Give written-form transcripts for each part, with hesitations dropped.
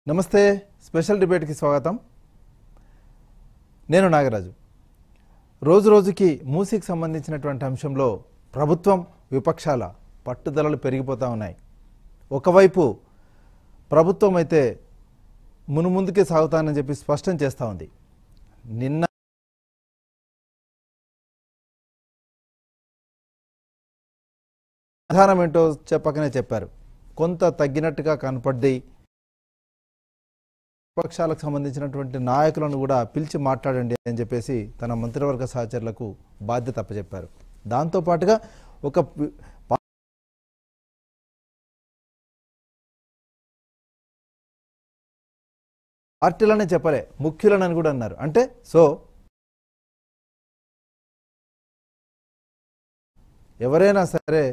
నమస్తే special debate కి స్వాగతం. నేను నాగరాజు. రోజు రోజుకి మూసీకి సంబంధించినటువంటి అంశంలో ప్రభుత్వం విపక్షాల పట్టుదలలు పెరిగిపోతా ఉన్నాయి. ఒకవైపు ప్రభుత్వం అయితే మునుముందుకే సాగుతానని చెప్పి స్పష్టం చేస్తూ ఉంది. నిన్న విధానం ఏంటో చెప్పకనే చెప్పారు. కొంత తగ్గినట్టుగా కనపడ్డాయి. విపక్షాలకు సంబంధించినటువంటి నాయకులను కూడా పిలిచి మాట్లాడండి అని చెప్పేసి తన మంత్రివర్గ సహచరులకు బాధ్యత అప్పచెప్పారు. దాంతోపాటుగా ఒక పార్టీలనే చెప్పలే, ముఖ్యులని కూడా అన్నారు. అంటే ఎవరైనా సరే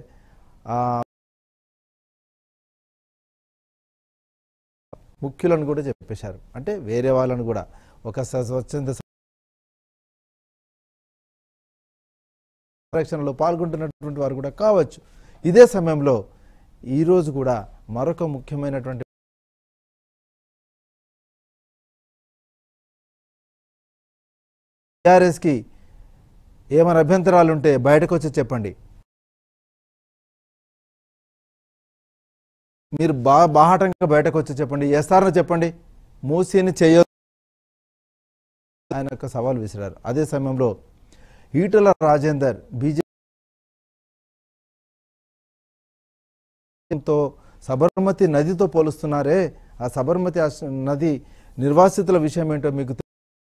ముఖ్యులను కూడా చెప్పేశారు. అంటే వేరే వాళ్ళను కూడా ఒక స్వచ్ఛంద సంరక్షణలో పాల్గొంటున్నటువంటి వారు కూడా కావచ్చు. ఇదే సమయంలో ఈరోజు కూడా మరొక ముఖ్యమైనటువంటి టీఆర్ఎస్కి ఏమైనా అభ్యంతరాలు ఉంటే బయటకు వచ్చి చెప్పండి. మీరు బాహాటంగా బయటకు వచ్చి చెప్పండి. ఎస్ఆర్ని చెప్పండి, మూసీని చేయొద్దు ఆయన ఒక సవాల్ విసిరారు. అదే సమయంలో ఈటల రాజేందర్ బీజేపీతో సబర్మతి నదితో పోలుస్తున్నారే, ఆ సబర్మతి నది నిర్వాసితుల విషయం ఏంటో మీకు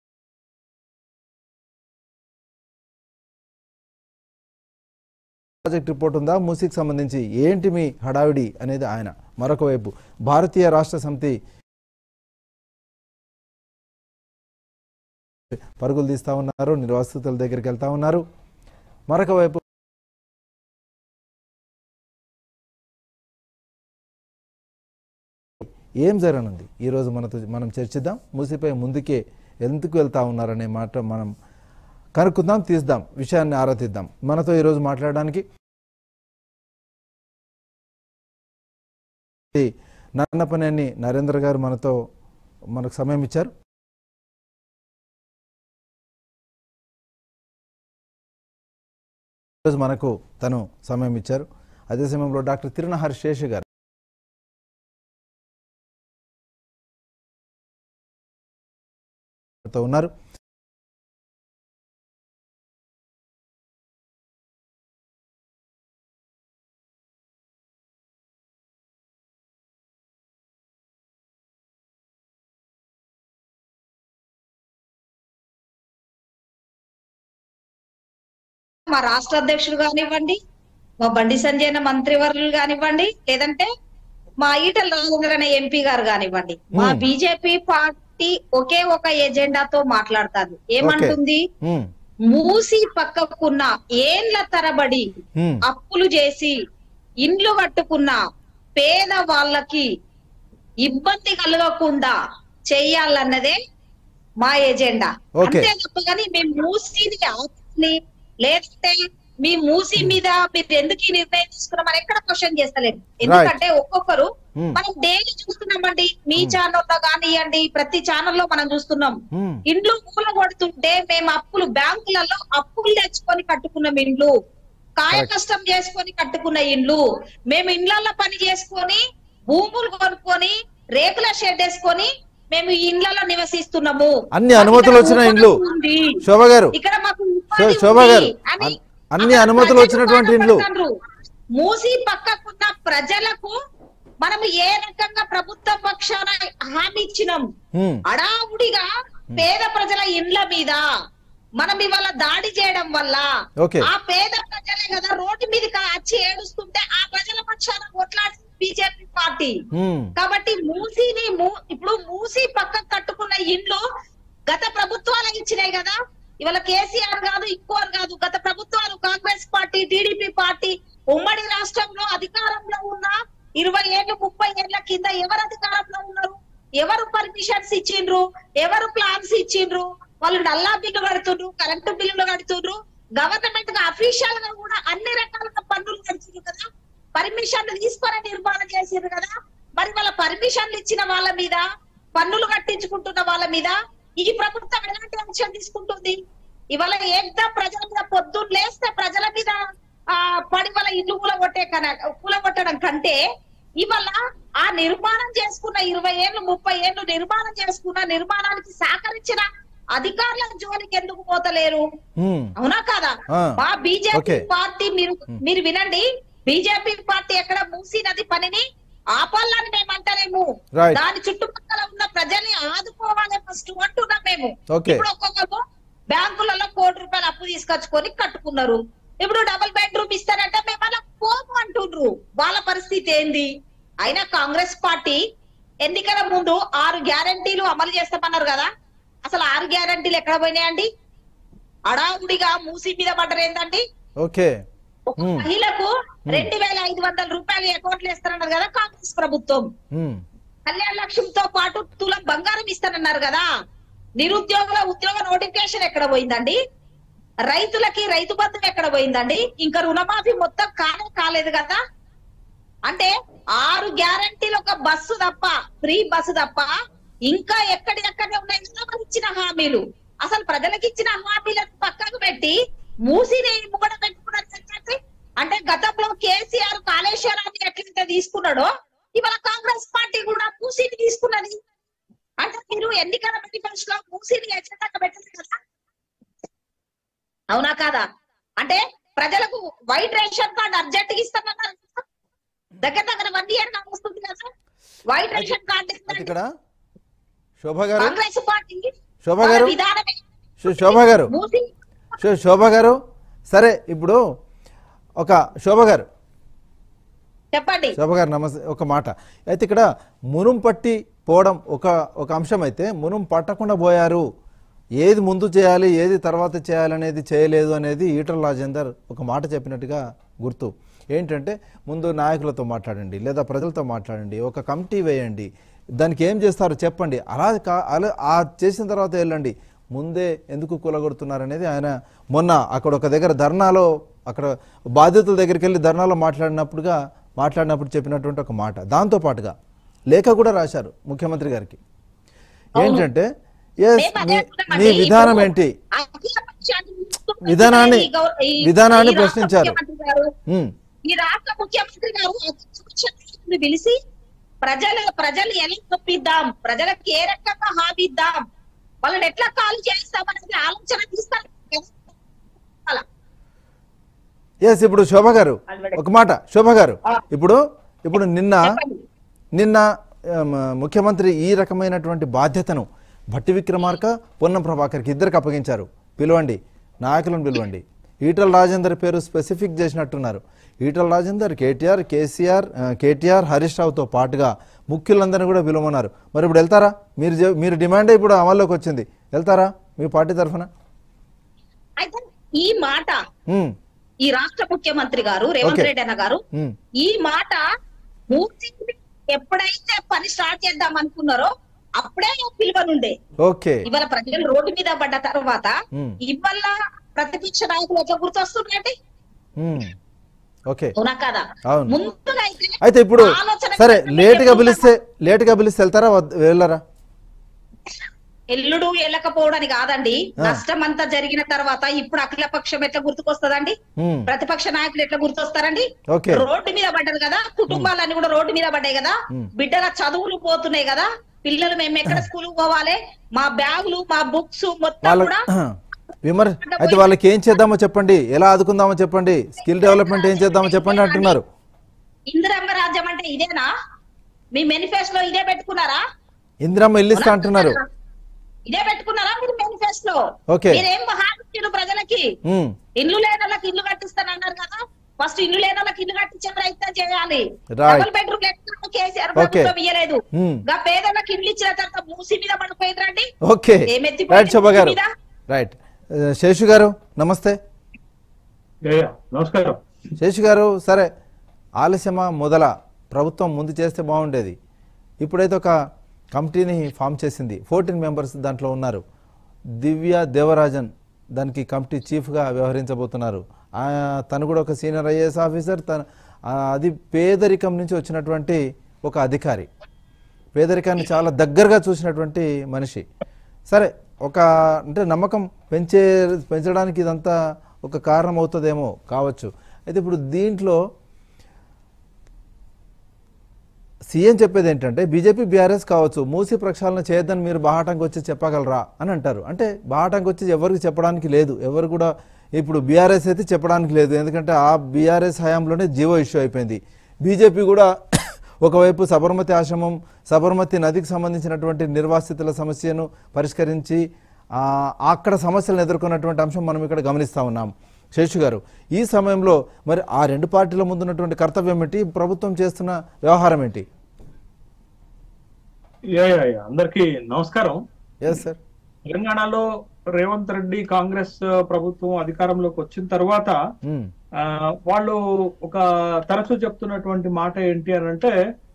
ప్రాజెక్ట్ రిపోర్ట్ ఉందా, మూసీకి సంబంధించి ఏంటి మీ హడావిడి అనేది ఆయన. మరొక వైపు భారతీయ రాష్ట్ర సమితి పరుగులు తీస్తా ఉన్నారు, నిర్వాసితుల దగ్గరికి వెళ్తా ఉన్నారు. మరొక వైపు ఏం జరగనుంది ఈరోజు మనం చర్చిద్దాం. మూసీపై ముందుకే ఎందుకు వెళ్తా ఉన్నారనే మాట మనం కనుక్కుందాం, తీద్దాం, విషయాన్ని ఆరాధిద్దాం. మనతో ఈరోజు మాట్లాడడానికి నన్నపనేని నరేంద్ర గారు మనకు సమయం ఇచ్చారు. ఈరోజు మనకు తను సమయం ఇచ్చారు. అదే సమయంలో డాక్టర్ తిరునహరి శేష గారు ఉన్నారు. మా రాష్ట్ర అధ్యక్షుడు కానివ్వండి, మా బండి సంజయ్ మంత్రివర్యులు కానివ్వండి, లేదంటే మా ఈటల రాజేందర్ అనే ఎంపీ గారు కానివ్వండి, మా బీజేపీ పార్టీ ఒకే ఒక ఎజెండాతో మాట్లాడుతుంది. ఏమంటుంది? మూసి పక్కకున్న ఏండ్ల తరబడి అప్పులు చేసి ఇండ్లు కట్టుకున్న పేద వాళ్ళకి ఇబ్బంది కలగకుండా చెయ్యాలన్నదే మా ఎజెండా. అంతే తప్ప కానీ మేము మూసిని లేదంటే మీ మూసి మీద మీరు ఎందుకు ఈ నిర్ణయం తీసుకున్నామని ఎక్కడ క్వశ్చన్ చేస్తలేదు. ఎందుకంటే ఒక్కొక్కరు మనం డైలీ చూస్తున్నామండి, మీ ఛానల్లో కానివ్వండి, ప్రతి ఛానల్లో మనం చూస్తున్నాం. ఇండ్లు మూల కొడుతుంటే మేము అప్పులు బ్యాంకులలో అప్పులు తెచ్చుకొని కట్టుకున్నాం ఇండ్లు, కాయ కష్టం చేసుకొని కట్టుకున్న ఇండ్లు, మేము ఇండ్లలో పని చేసుకొని భూములు కొనుక్కొని రేకుల షెడ్ వేసుకొని మేము ఈ ఇండ్లలో నివసిస్తున్నాము. అన్ని అనుమతులు వచ్చిన ఇండ్లు శోభ గారు, ఇక్కడ మాకు శోభ గారు అన్ని అనుమతులు వచ్చినటువంటి ఇండ్లు. మూసి పక్కకున్న ప్రజలకు మనం ఏ రకంగా ప్రభుత్వ పక్షాన హామీ ఇచ్చినాం, అడావుడిగా పేద ప్రజల ఇండ్ల మీద మనం ఇవాళ దాడి చేయడం వల్ల ఆ పేద ప్రజలే కదా రోడ్డు మీదకి వచ్చి ఏడుస్తుంటే ఆ ప్రజల పక్షాన కొట్లాడి బీజేపీ పార్టీ. కాబట్టి మూసీని ఇప్పుడు మూసి పక్క కట్టుకున్న ఇండ్లు గత ప్రభుత్వాలు ఇచ్చినాయి కదా. ఇవాళ కేసీఆర్ కాదు, ఇంకోరు కాదు, గత ప్రభుత్వాలు కాంగ్రెస్ పార్టీ, టీడీపీ పార్టీ ఉమ్మడి రాష్ట్రంలో అధికారంలో ఉన్న 20 ఏళ్ళు 30 ఏళ్ల కింద ఎవరు అధికారంలో ఉన్నారు? ఎవరు పర్మిషన్స్ ఇచ్చిండ్రు? ఎవరు ప్లాన్స్ ఇచ్చిండ్రు? వాళ్ళు నల్లా బిల్లు కడుతుండ్రు, కరెంటు బిల్లులు కడుతుండ్రు, గవర్నమెంట్ గా అఫీషియల్ గా కూడా అన్ని రకాల పన్నులు కడుతుండ్రు కదా, పర్మిషన్లు తీసుకొని నిర్మాణం చేసిండ్రు కదా. మరి వాళ్ళ పర్మిషన్లు ఇచ్చిన వాళ్ళ మీద పన్నులు కట్టించుకుంటున్న వాళ్ళ మీద ఈ ప్రభుత్వం ఎలాంటి యాక్షన్ తీసుకుంటుంది? ఇవాళ ఏకదం ప్రజల మీద పొద్దున్న లేస్తే ప్రజల మీద పడి వాళ్ళ ఇల్లు కూలగొట్టడం కంటే ఇవాళ ఆ నిర్మాణం చేసుకున్న 20 ఏళ్ళు 30 ఏళ్ళు నిర్మాణం చేసుకున్న నిర్మాణానికి సహకరించిన అధికారుల జోలికి ఎందుకు పోతలేరు? అవునా కాదా? మా బీజేపీ పార్టీ మీరు వినండి, బీజేపీ పార్టీ ఎక్కడ మూసీ నది పనిని ఆపాలని మేము అంటలేము, దాని చుట్టుపక్కల ఉన్న ప్రజల్ని ఆదుకోవాలి ఫస్ట్ అంటున్నాం మేము. ఇప్పుడు ఒక్కొక్కరు బ్యాంకులలో ₹1 కోటి అప్పు తీసుకొచ్చుకొని కట్టుకున్నారు. ఇప్పుడు డబుల్ బెడ్రూమ్ ఇస్తారంటే మేము అలా పోము అంటుండ్రు. వాళ్ళ పరిస్థితి ఏంది? అయినా కాంగ్రెస్ పార్టీ ఎన్నికల ముందు 6 గ్యారంటీలు అమలు చేస్తామన్నారు కదా, అసలు 6 గ్యారంటీలు ఎక్కడ పోయినాయండి? అడావుడిగా మూసీ మీద పడ్డరు ఏంటండి? ఒక మహిళకు 2500 రూపాయలు అకౌంట్లు ఇస్తారన్నారు కదా కాంగ్రెస్ ప్రభుత్వం. కళ్యాణ లక్ష్యంతో పాటు తులం బంగారం ఇస్తానన్నారు కదా. నిరుద్యోగుల ఉద్యోగ నోటిఫికేషన్ ఎక్కడ పోయిందండి? రైతులకి రైతు బంధు ఎక్కడ పోయిందండి? ఇంకా రుణమాఫీ మొత్తం కాలేదు కదా. అంటే 6 గ్యారంటీలు ఒక బస్సు తప్ప, ఫ్రీ బస్సు తప్ప ఇంకా ఎక్కడెక్కడే ఉన్నాయి ఇచ్చిన హామీలు. అసలు ప్రజలకు ఇచ్చిన హామీలను పక్కకు పెట్టి మూసిని ముగడ పెట్టుకున్నారు. అంటే గతంలో కేసీఆర్ కాళేశ్వరాన్ని ఎట్లయితే తీసుకున్నాడో ఇవాళ కాంగ్రెస్ పార్టీ కూడా మూసిని తీసుకున్నది. అంటే మీరు ఎన్నికల మేనిఫెస్టోలో మూసిని ఎట్లా పెట్టలేదు కదా, అవునా కాదా? అంటే ప్రజలకు వైట్ రేషన్ కార్డు అర్జెంట్ గా ఇస్తామన్నారు. దగ్గర 1 year వస్తుంది కదా వైట్ రేషన్ కార్డు. ఇక్కడ శోభ గారు, కాంగ్రెస్ పార్టీ శోభ గారు సరే, ఇప్పుడు ఒక శోభ గారు చెప్పండి. శోభ గారు నమస్తే. ఒక మాట అయితే, ఇక్కడ మునుం పట్టి పోవడం ఒక అంశం అయితే, మునుం పట్టకుండా పోయారు, ఏది ముందు చేయాలి ఏది తర్వాత చేయాలనేది చేయలేదు అనేది ఈటల రాజేందర్ ఒక మాట చెప్పినట్టుగా గుర్తు. ఏంటంటే ముందు నాయకులతో మాట్లాడండి, లేదా ప్రజలతో మాట్లాడండి, ఒక కమిటీ వేయండి, దానికి ఏం చేస్తారో చెప్పండి, అలా చేసిన తర్వాత వెళ్ళండి, ముందే ఎందుకు కూలగొడుతున్నారనేది ఆయన మొన్న అక్కడ ఒక దగ్గర ధర్నాలో, అక్కడ బాధితుల దగ్గరికి వెళ్ళి ధర్నాలో మాట్లాడినప్పుడు చెప్పినటువంటి ఒక మాట. దాంతోపాటుగా లేఖ కూడా రాశారు ముఖ్యమంత్రి గారికి. ఏంటంటే మీ విధానం ఏంటి, విధానాన్ని ప్రశ్నించారు. ఈ రాష్ట్ర ముఖ్యమంత్రి గారు పిలిచి ప్రజలు ఎలా తప్పిద్దాం, ప్రజలకు ఏ రకంగా హామీ ఇద్దాం, వాళ్ళని ఎట్లా కాల్ చేస్తామనేది ఆలోచన తీస్తారు. ఇప్పుడు శోభ గారు ఒక మాట, శోభ గారు ఇప్పుడు నిన్న ముఖ్యమంత్రి ఈ రకమైనటువంటి బాధ్యతను భట్టి విక్రమార్క, పొన్నం ప్రభాకర్కి ఇద్దరికి అప్పగించారు. పిలవండి, నాయకులను పిలవండి. ఈటల రాజేందర్ పేరు స్పెసిఫిక్ చేసినట్టున్నారు. ఈటల రాజేందర్, కేటీఆర్, హరీష్ రావుతో పాటుగా ముఖ్యులందరినీ కూడా పిలవమన్నారు. మరి ఇప్పుడు వెళ్తారా? మీరు డిమాండ్ ఇప్పుడు అమల్లోకి వచ్చింది, వెళ్తారా మీ పార్టీ తరఫున? అయితే ఈ మాట ఈ రాష్ట్ర ముఖ్యమంత్రి గారు రేవంత్ రెడ్డి అన్న గారు ఈ మాట ఎప్పుడైతే పని స్టార్ట్ చేద్దాం అనుకున్నారో అప్పుడే పిలువనుండే. ఇవాళ ప్రజలు రోడ్డు మీద పడ్డ తర్వాత ఇవాళ ప్రతిపక్ష నాయకులు ఎట్లా గుర్తొస్తున్నాయండి? అయితే ఇప్పుడు సరే, లేటుగా పిలిస్తే వెళ్తారా, వెళ్ళరా? ఎల్లుడు వెళ్ళకపోవడానికి కాదండి, నష్టం అంతా జరిగిన తర్వాత ఇప్పుడు అఖిల పక్షం ఎట్లా గుర్తుకొస్తుందండి? ప్రతిపక్ష నాయకులు ఎట్లా గుర్తొస్తారండి? రోడ్డు మీద పడ్డారు కదా, కుటుంబాలన్నీ కూడా రోడ్డు మీద పడ్డాయి కదా, బిడ్డల చదువులు పోతున్నాయి కదా, పిల్లలు మేము ఎక్కడ స్కూల్ పోవాలి, మా బ్యాగులు మా బుక్స్ మొత్తం కూడా అయితే వాళ్ళకి ఏం చేద్దామో చెప్పండి, ఎలా ఆదుకుందామో చెప్పండి, స్కిల్ డెవలప్మెంట్ ఏం చేద్దామో చెప్పండి అంటున్నారు. ఇందిరమ్మ రాజ్యం అంటే ఇదేనా? మీ మేనిఫెస్టోలో ఇదే పెట్టుకున్నారా? ఇందిరమ్మ ఇల్లు ఇస్తా అంటున్నారు, ఇదే పెట్టుకున్నారా మీరు మేనిఫెస్టో? మీరేం హామీ ఇచ్చారు ప్రజలకి? ఇల్లు లేని వాళ్ళకి ఇల్లు కట్టిస్తానన్నారు కదా, ఫస్ట్ ఇల్లు లేని వాళ్ళకి ఇల్లు కట్టించే ప్రయత్నం చేయాలి. డబుల్ బెడ్రూమ్ కేసీఆర్ ప్రభుత్వం ఇయ్యలేదు, పేదలకు ఇల్లు ఇచ్చిన తర్వాత మూసి మీద పడిపోయిందండి. రైట్, శేషు గారు నమస్తే. నమస్కారం శేషు గారు. సరే, ఆలస్యమా మొదల ప్రభుత్వం ముందు చేస్తే బాగుండేది. ఇప్పుడైతే ఒక కమిటీని ఫామ్ చేసింది, 14 మెంబర్స్ దాంట్లో ఉన్నారు. దివ్య దేవరాజన్ దానికి కమిటీ చీఫ్గా వ్యవహరించబోతున్నారు. తను కూడా ఒక సీనియర్ ఐఏఎస్ ఆఫీసర్, అది పేదరికం నుంచి వచ్చినటువంటి ఒక అధికారి. పేదరికాన్ని చాలా దగ్గరగా చూసినటువంటి మనిషి. సరే, ఒక అంటే నమ్మకం పెంచడానికి ఇదంతా ఒక కారణం అవుతుందేమో కావచ్చు. అయితే ఇప్పుడు దీంట్లో సీఎం చెప్పేది ఏంటంటే బీజేపీ బీఆర్ఎస్ కావచ్చు, మూసి ప్రక్షాళన చేయొద్దని మీరు బాహాటంకి వచ్చి చెప్పగలరా అని అంటారు. అంటే బాహాటంకి వచ్చి ఎవరికి చెప్పడానికి లేదు, ఎవరు కూడా ఇప్పుడు బీఆర్ఎస్ అయితే చెప్పడానికి లేదు, ఎందుకంటే ఆ బీఆర్ఎస్ హయాంలోనే జీవో ఇష్యూ అయిపోయింది. బీజేపీ కూడా ఒకవైపు సబర్మతి ఆశ్రమం, సబర్మతి నదికి సంబంధించినటువంటి నిర్వాసితుల సమస్యను పరిష్కరించి అక్కడ సమస్యలను ఎదుర్కొన్నటువంటి అంశం మనం ఇక్కడ గమనిస్తూ ఉన్నాం. శేషు గారు, ఈ సమయంలో మరి ఆ రెండు పార్టీల ముందున్నటువంటి కర్తవ్యం ఏంటి, ప్రభుత్వం చేస్తున్న వ్యవహారం ఏంటి? అందరికీ నమస్కారం. Yes sir. తెలంగాణలో రేవంత్ రెడ్డి కాంగ్రెస్ ప్రభుత్వం అధికారంలోకి వచ్చిన తర్వాత వాళ్ళు ఒక తరచూ చెప్తున్నటువంటి మాట ఏంటి అని అంటే,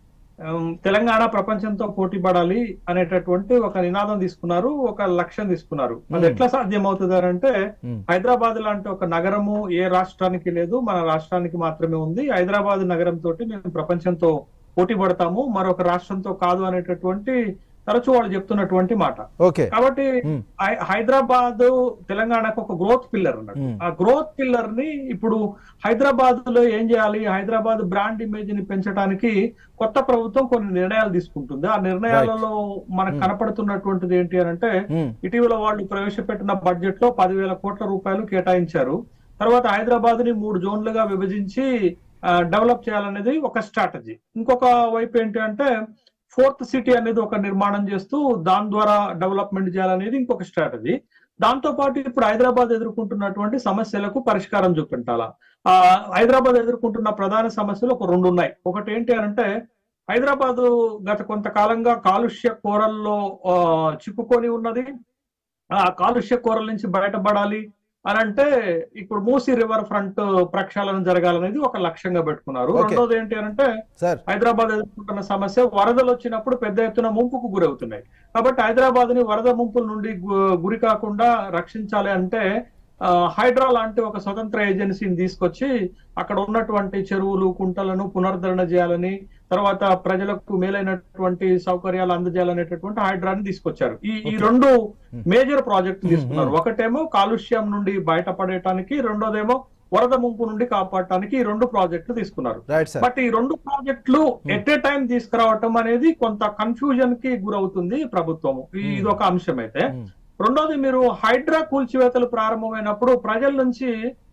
తెలంగాణ ప్రపంచంతో పోటీ పడాలి అనేటటువంటి ఒక నినాదం తీసుకున్నారు, ఒక లక్ష్యం తీసుకున్నారు. అది ఎట్లా సాధ్యం అవుతుంది అంటే, హైదరాబాద్ లాంటి ఒక నగరము ఏ రాష్ట్రానికి లేదు, మన రాష్ట్రానికి మాత్రమే ఉంది. హైదరాబాద్ నగరం తోటి మేము ప్రపంచంతో పోటీ పడతాము, మరొక రాష్ట్రంతో కాదు అనేటటువంటి తరచూ వాళ్ళు చెప్తున్నటువంటి మాట. కాబట్టి హైదరాబాద్ తెలంగాణకు ఒక గ్రోత్ పిల్లర్ అన్నట్టు. ఆ గ్రోత్ పిల్లర్ ని ఇప్పుడు హైదరాబాద్ లో ఏం చేయాలి, హైదరాబాద్ బ్రాండ్ ఇమేజ్ ని పెంచడానికి కొత్త ప్రభుత్వం కొన్ని నిర్ణయాలు తీసుకుంటుంది. ఆ నిర్ణయాలలో మనకు కనపడుతున్నటువంటిది ఏంటి అని అంటే, ఇటీవల వాళ్ళు ప్రవేశపెట్టిన బడ్జెట్ లో 10,000 కోట్ల రూపాయలు కేటాయించారు. తర్వాత హైదరాబాద్ ని 3 జోన్లుగా విభజించి డెవలప్ చేయాలనేది ఒక స్ట్రాటజీ. ఇంకొక వైపు ఏంటి అంటే, 4th సిటీ అనేది ఒక నిర్మాణం చేస్తూ దాని ద్వారా డెవలప్మెంట్ చేయాలనేది ఇంకొక స్ట్రాటజీ. దాంతో పాటు ఇప్పుడు హైదరాబాద్ ఎదుర్కొంటున్నటువంటి సమస్యలకు పరిష్కారం చూపించాలా. హైదరాబాద్ ఎదుర్కొంటున్న ప్రధాన సమస్యలు ఒక 2 ఉన్నాయి. ఒకటి ఏంటి అంటే, హైదరాబాద్ గత కొంతకాలంగా కాలుష్య కోరల్లో చిక్కుకొని ఉన్నది. ఆ కాలుష్య కోరల నుంచి బయటపడాలి అని అంటే ఇప్పుడు మూసీ రివర్ ఫ్రంట్ ప్రక్షాళన జరగాలనేది ఒక లక్ష్యంగా పెట్టుకున్నారు. రెండోది ఏంటి అంటే, హైదరాబాద్ ఎదుర్కొంటున్న సమస్య వరదలు వచ్చినప్పుడు పెద్ద ఎత్తున ముంపుకు గురవుతున్నాయి. కాబట్టి హైదరాబాద్ ని వరద ముంపుల నుండి గురి కాకుండా రక్షించాలి అంటే హైడ్రా లాంటి ఒక స్వతంత్ర ఏజెన్సీని తీసుకొచ్చి అక్కడ ఉన్నటువంటి చెరువులు, కుంటలను పునరుద్ధరణ చేయాలని, తర్వాత ప్రజలకు మేలైనటువంటి సౌకర్యాలు అందజేయాలనేటటువంటి హైడ్రాని తీసుకొచ్చారు. ఈ 2 మేజర్ ప్రాజెక్టులు తీసుకున్నారు. ఒకటేమో కాలుష్యం నుండి బయటపడటానికి, రెండోదేమో వరద ముంపు నుండి కాపాడటానికి. ఈ 2 ప్రాజెక్టులు తీసుకున్నారు. బట్ ఈ 2 ప్రాజెక్టులు ఎట్ ఏ టైం తీసుకురావటం అనేది కొంత కన్ఫ్యూజన్ కి గురవుతుంది ప్రభుత్వము. ఇది ఒక అంశం అయితే. రెండోది, మీరు హైడ్రా కూల్చివేతలు ప్రారంభమైనప్పుడు ప్రజల నుంచి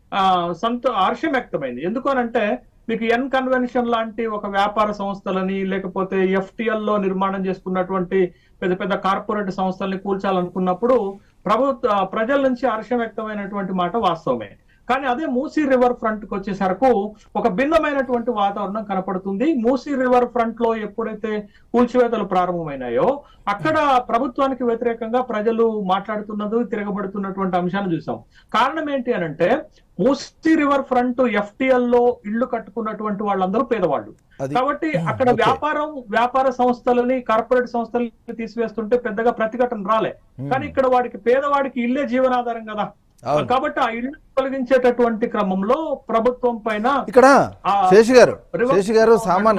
హర్షం వ్యక్తమైంది. ఎందుకు అనంటే, మీకు ఎన్ కన్వెన్షన్ లాంటి ఒక వ్యాపార సంస్థలని, లేకపోతే FTL లో నిర్మాణం చేసుకున్నటువంటి పెద్ద పెద్ద కార్పొరేట్ సంస్థల్ని కూల్చాలనుకున్నప్పుడు ప్రజల నుంచి హర్షం వ్యక్తమైనటువంటి మాట వాస్తవమే. కానీ అదే మూసీ రివర్ ఫ్రంట్ కి వచ్చేసరకు ఒక భిన్నమైనటువంటి వాతావరణం కనపడుతుంది. మూసీ రివర్ ఫ్రంట్ లో ఎప్పుడైతే కూల్చివేతలు ప్రారంభమైనాయో అక్కడ ప్రభుత్వానికి వ్యతిరేకంగా ప్రజలు మాట్లాడుతున్నది, తిరగబడుతున్నటువంటి అంశాన్ని చూసాం. కారణం ఏంటి అనంటే, మూసీ రివర్ ఫ్రంట్ FTL లో ఇళ్లు కట్టుకున్నటువంటి వాళ్ళందరూ పేదవాళ్ళు. కాబట్టి అక్కడ వ్యాపార సంస్థలని, కార్పొరేట్ సంస్థలని తీసివేస్తుంటే పెద్దగా ప్రతిఘటన రాలే. కానీ ఇక్కడ పేదవాడికి ఇల్లే జీవనాధారం కదా. కాబట్టి ఆ ఇల్లు తొలగించేటటువంటి క్రమంలో ప్రభుత్వం పైన ఇక్కడ శేషు గారు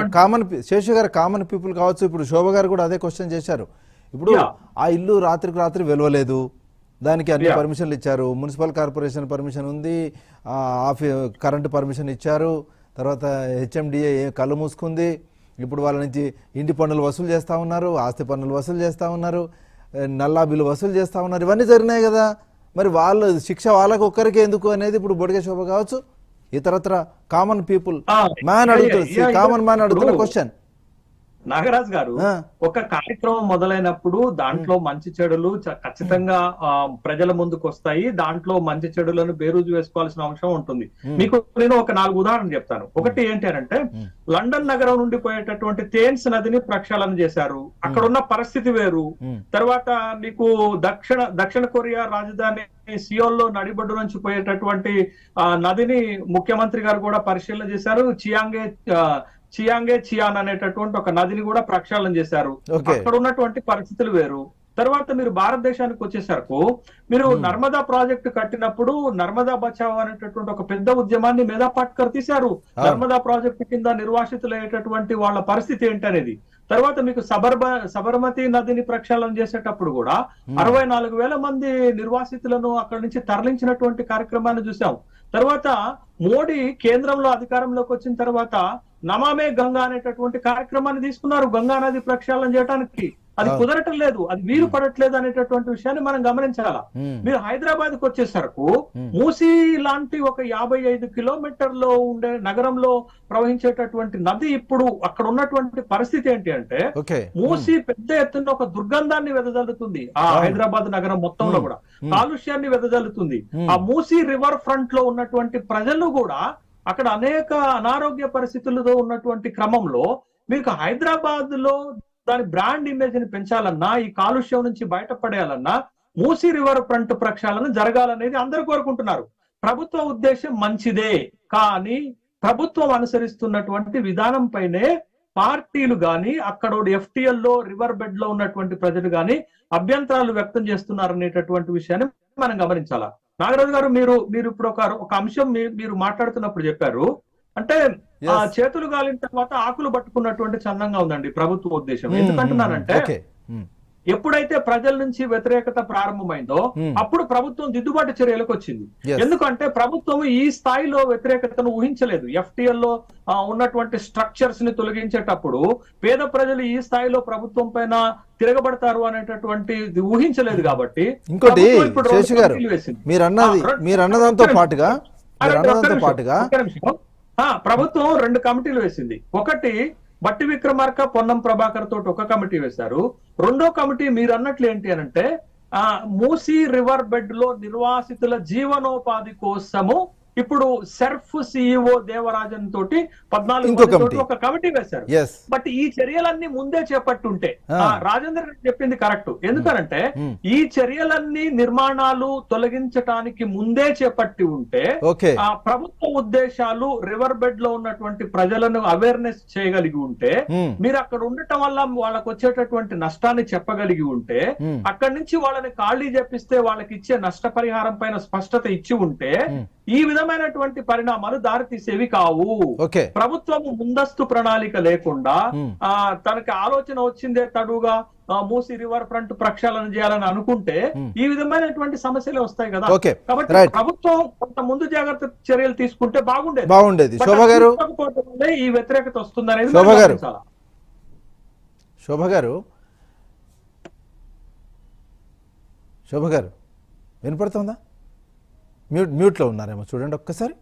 కామన్ పీపుల్ కావచ్చు. ఇప్పుడు శోభ గారు కూడా అదే క్వశ్చన్ చేశారు. ఇప్పుడు ఆ ఇల్లు రాత్రికి రాత్రి వెలవలేదు, దానికి అన్ని పర్మిషన్లు ఇచ్చారు, మున్సిపల్ కార్పొరేషన్ పర్మిషన్ ఉంది, కరెంటు పర్మిషన్ ఇచ్చారు, తర్వాత HMDA కళ్ళు మూసుకుంది. ఇప్పుడు వాళ్ళ నుంచి ఇంటి పన్నులు వసూలు చేస్తా ఉన్నారు, ఆస్తి పన్నులు వసూలు చేస్తా ఉన్నారు, నల్లా బిల్లు వసూలు చేస్తా ఉన్నారు. ఇవన్నీ జరిగినాయి కదా. మరి వాళ్ళ శిక్ష వాళ్ళకు ఒక్కరికి ఎందుకు అనేది ఇప్పుడు బొడిగ శోభ కావచ్చు, ఇతరత్ర కామన్ పీపుల్ మ్యాన్ అడుగుతున్న క్వశ్చన్. నాగరాజ్ గారు, ఒక కార్యక్రమం మొదలైనప్పుడు దాంట్లో మంచి చెడులు ఖచ్చితంగా ప్రజల ముందుకు వస్తాయి. దాంట్లో మంచి చెడులను బేరుజు వేసుకోవాల్సిన అంశం ఉంటుంది. మీకు నేను ఒక 4 ఉదాహరణలు చెప్తాను. ఒకటి ఏంటి అంటే, లండన్ నగరం నుండి పోయేటటువంటి థేమ్స్ నదిని ప్రక్షాళన చేశారు. అక్కడ ఉన్న పరిస్థితి వేరు. తర్వాత మీకు దక్షిణ కొరియా రాజధాని సియోల్ లో నడిబొడ్డు నుంచి పోయేటటువంటి నదిని ముఖ్యమంత్రి గారు కూడా పరిశీలన చేశారు. చియాంగే చియాన్ అనేటటువంటి ఒక నదిని కూడా ప్రక్షాళన చేశారు. అక్కడ ఉన్నటువంటి పరిస్థితులు వేరు. తర్వాత మీరు భారతదేశానికి వచ్చేసరికి మీరు నర్మదా ప్రాజెక్టు కట్టినప్పుడు నర్మదా బచావ్ అనేటటువంటి ఒక పెద్ద ఉద్యమాన్ని మేధా పాట్కర్ తీశారు. నర్మదా ప్రాజెక్టు కింద నిర్వాసితులయ్యేటటువంటి వాళ్ళ పరిస్థితి ఏంటనేది. తర్వాత మీకు సబర్మతి నదిని ప్రక్షాళన చేసేటప్పుడు కూడా 64,000 మంది నిర్వాసితులను అక్కడి నుంచి తరలించినటువంటి కార్యక్రమాన్ని చూసాం. తర్వాత మోడీ కేంద్రంలో అధికారంలోకి వచ్చిన తర్వాత నమామే గంగా అనేటటువంటి కార్యక్రమాన్ని తీసుకున్నారు గంగా నది ప్రక్షాళన చేయడానికి. అది కుదరటం లేదు, అది వీలు పడట్లేదు అనేటటువంటి విషయాన్ని మనం గమనించాలా. మీరు హైదరాబాద్ కు వచ్చేసరికి మూసీ లాంటి ఒక 55 కిలోమీటర్లో ఉండే నగరంలో ప్రవహించేటటువంటి నది ఇప్పుడు అక్కడ ఉన్నటువంటి పరిస్థితి ఏంటి అంటే మూసీ పెద్ద ఎత్తున ఒక దుర్గంధాన్ని వెదజల్లుతుంది. ఆ హైదరాబాద్ నగరం మొత్తంలో కూడా కాలుష్యాన్ని వెదజల్లుతుంది. ఆ మూసీ రివర్ ఫ్రంట్ లో ఉన్నటువంటి ప్రజలు కూడా అక్కడ అనేక అనారోగ్య పరిస్థితులతో ఉన్నటువంటి క్రమంలో మీకు హైదరాబాద్ లో దాని బ్రాండ్ ఇమేజ్ ని పెంచాలన్నా, ఈ కాలుష్యం నుంచి బయటపడేయాలన్నా మూసీ రివర్ ఫ్రంట్ ప్రక్షాళన జరగాలనేది అందరూ కోరుకుంటున్నారు. ప్రభుత్వ ఉద్దేశం మంచిదే, కానీ ప్రభుత్వం అనుసరిస్తున్నటువంటి విధానం పైనే పార్టీలు గాని అక్కడ ఎఫ్టిఎల్ లో రివర్ బెడ్ లో ఉన్నటువంటి ప్రజలు గాని అభ్యంతరాలు వ్యక్తం చేస్తున్నారు అనేటటువంటి విషయాన్ని మనం గమనించాలా. నాగరాజు గారు, మీరు ఇప్పుడు ఒక అంశం మీరు మాట్లాడుతున్నప్పుడు చెప్పారు, అంటే ఆ చేతులు గాలిన తర్వాత ఆకులు పట్టుకున్నటువంటి చందంగా ఉందండి ప్రభుత్వ ఉద్దేశం. ఎందుకంటున్నానంటే ఎప్పుడైతే ప్రజల నుంచి వ్యతిరేకత ప్రారంభమైందో అప్పుడు ప్రభుత్వం దిద్దుబాటు చర్యలకు వచ్చింది. ఎందుకంటే ప్రభుత్వం ఈ స్థాయిలో వ్యతిరేకతను ఊహించలేదు. ఎఫ్టిఎల్ లో ఉన్నటువంటి స్ట్రక్చర్స్ ని తొలగించేటప్పుడు పేద ప్రజలు ఈ స్థాయిలో ప్రభుత్వం పైన తిరగబడతారు అనేటటువంటి ఊహించలేదు. కాబట్టి ఇంకోటి శేషు గారు, మీరు అన్నదాంతో పాటుగా ప్రభుత్వం 2 కమిటీలు వేసింది. ఒకటి బట్టి విక్రమార్క, పొన్నం ప్రభాకర్ తోటి ఒక కమిటీ వేశారు. రెండో కమిటీ మీరు అన్నట్లు ఏంటి అనంటే మూసీ రివర్ బెడ్ లో నిర్వాసితుల జీవనోపాధి కోసము ఇప్పుడు సెర్ఫ్ సిఇఓ దేవరాజన్ తోటి 14 ఒక కమిటీ వేశారు. బట్ ఈ చర్యలన్నీ ముందే చేపట్టుంటే రాజేందర్ గారు చెప్పింది కరెక్ట్. ఎందుకనంటే ఈ చర్యలన్నీ నిర్మాణాలు తొలగించడానికి ముందే చేపట్టి ఉంటే ఆ ప్రభుత్వ ఉద్దేశాలు రివర్ బెడ్ లో ఉన్నటువంటి ప్రజలను అవేర్నెస్ చేయగలిగి ఉంటే, మీరు అక్కడ ఉండటం వల్ల వాళ్ళకు వచ్చేటటువంటి నష్టాన్ని చెప్పగలిగి ఉంటే, అక్కడి నుంచి వాళ్ళని ఖాళీ చేపిస్తే వాళ్ళకి ఇచ్చే నష్టపరిహారం పైన స్పష్టత ఇచ్చి ఉంటే ఈ విధమైనటువంటి పరిణామాలు దారితీసేవి కావు. ప్రభుత్వం ముందస్తు ప్రణాళిక లేకుండా తనకి ఆలోచన వచ్చిందే తడుగా మూసీ రివర్ ఫ్రంట్ ప్రక్షాళన చేయాలని అనుకుంటే ఈ విధమైనటువంటి సమస్యలే వస్తాయి కదా. కాబట్టి ప్రభుత్వం కొంత ముందు జాగ్రత్త చర్యలు తీసుకుంటే బాగుండేది. ఈ వ్యతిరేకత వస్తుందనేది శోభ గారు వినపడుతుందా? మ్యూట్ లో ఉన్నారేమో చూడండి ఒక్కసారి.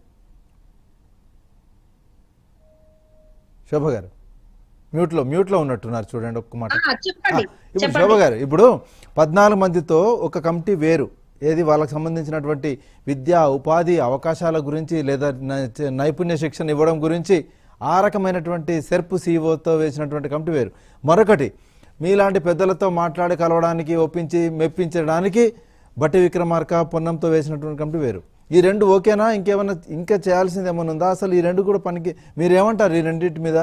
శోభ గారు మ్యూట్ లో ఉన్నట్టున్నారు, చూడండి ఒక్క మాట. ఇప్పుడు శోభ గారు, ఇప్పుడు 14 మందితో ఒక కమిటీ వేరు, ఏది వాళ్ళకి సంబంధించినటువంటి విద్యా ఉపాధి అవకాశాల గురించి లేదా నైపుణ్య శిక్షణ ఇవ్వడం గురించి ఆ రకమైనటువంటి సెర్ప్ సిఇఓతో వేసినటువంటి కమిటీ వేరు. మరొకటి మీలాంటి పెద్దలతో మాట్లాడి కలవడానికి ఒప్పించి మెప్పించడానికి బట్టి విక్రమార్క, పొన్నంతో వేసినటువంటి కమిటీ వేరు. ఈ రెండు ఓకేనా? ఇంకేమన్నా ఇంకా చేయాల్సింది ఏమన్నా ఉందా? అసలు ఈ రెండు కూడా పనికి మీరేమంటారు ఈ రెండింటి మీద?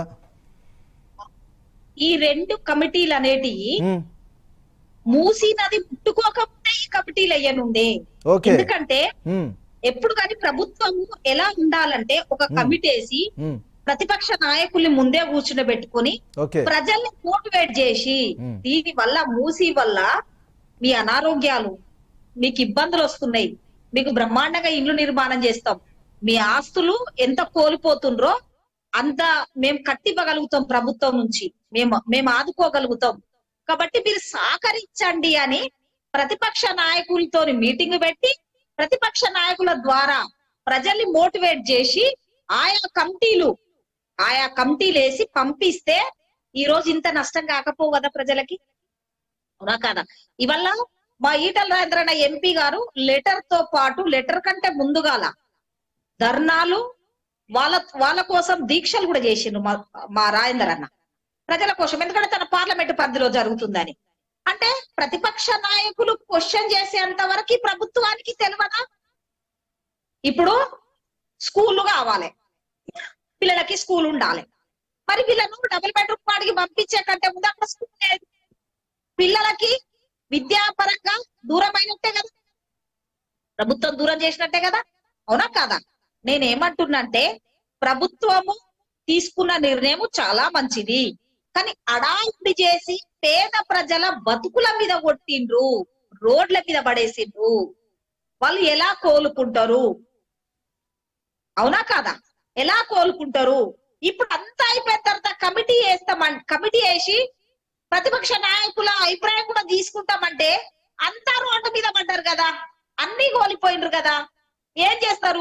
ఈ 2 కమిటీలు అనేటివి మూసీ నది ముట్టుకోకపోతే ఈ కమిటీలు అయ్యనుండే. ఎందుకంటే ఎప్పుడు కానీ ప్రభుత్వం ఎలా ఉండాలంటే ఒక కమిటీ వేసి ప్రతిపక్ష నాయకుల్ని ముందే కూర్చుండబెట్టుకుని ప్రజల్ని మోటివేట్ చేసి, దీని వల్ల మూసీ వల్ల మీ అనారోగ్యాలు, మీకు ఇబ్బందులు వస్తున్నాయి, మీకు బ్రహ్మాండంగా ఇల్లు నిర్మాణం చేస్తాం, మీ ఆస్తులు ఎంత కోల్పోతుండ్రో అంత మేము కట్టివ్వగలుగుతాం, ప్రభుత్వం నుంచి మేము ఆదుకోగలుగుతాం, కాబట్టి మీరు సహకరించండి అని ప్రతిపక్ష నాయకులతో మీటింగ్ పెట్టి ప్రతిపక్ష నాయకుల ద్వారా ప్రజల్ని మోటివేట్ చేసి ఆయా కమిటీలు వేసి పంపిస్తే ఈ రోజు ఇంత నష్టం కాకపోవు కదా ప్రజలకి, అవునా కాదా? ఇవల్ల మా ఈటల రాజేంద్ర ఎంపీ గారు లెటర్ తో పాటు, లెటర్ కంటే ముందుగాల ధర్నాలు, వాళ్ళ కోసం దీక్షలు కూడా చేసిండ్రు మా రాజేందర్ అన్న, ప్రజల కోసం. ఎందుకంటే తన పార్లమెంట్ పరిధిలో జరుగుతుందని. అంటే ప్రతిపక్ష నాయకులు క్వశ్చన్ చేసేంత వరకు ప్రభుత్వానికి తెలియదా? ఇప్పుడు స్కూళ్ళు కావాలి, పిల్లలకి స్కూల్ ఉండాలి, మరి వీళ్ళను డబుల్ బెడ్రూమ్ వాడికి పంపించే కంటే ముందు అక్కడ స్కూల్ లేదు. పిల్లలకి విద్యాపరంగా దూరం అయినట్టే కదా, ప్రభుత్వం దూరం చేసినట్టే కదా, అవునా కాదా? నేనేమంటున్నంటే ప్రభుత్వము తీసుకున్న నిర్ణయం చాలా మంచిది, కానీ అడావుడి చేసి పేద ప్రజల బతుకుల మీద కొట్టిండ్రు, రోడ్ల మీద పడేసిండ్రు. వాళ్ళు ఎలా కోలుకుంటారు? అవునా కాదా? ఎలా కోలుకుంటారు? ఇప్పుడు అంతా అయిపోయిన తర్వాత కమిటీ వేసి ప్రతిపక్ష నాయకుల అభిప్రాయం కూడా తీసుకుంటామంటే అంతా రోడ్డు మీద పడ్డారు కదా, అన్ని కోల్పోయినరు కదా, ఏం చేస్తారు?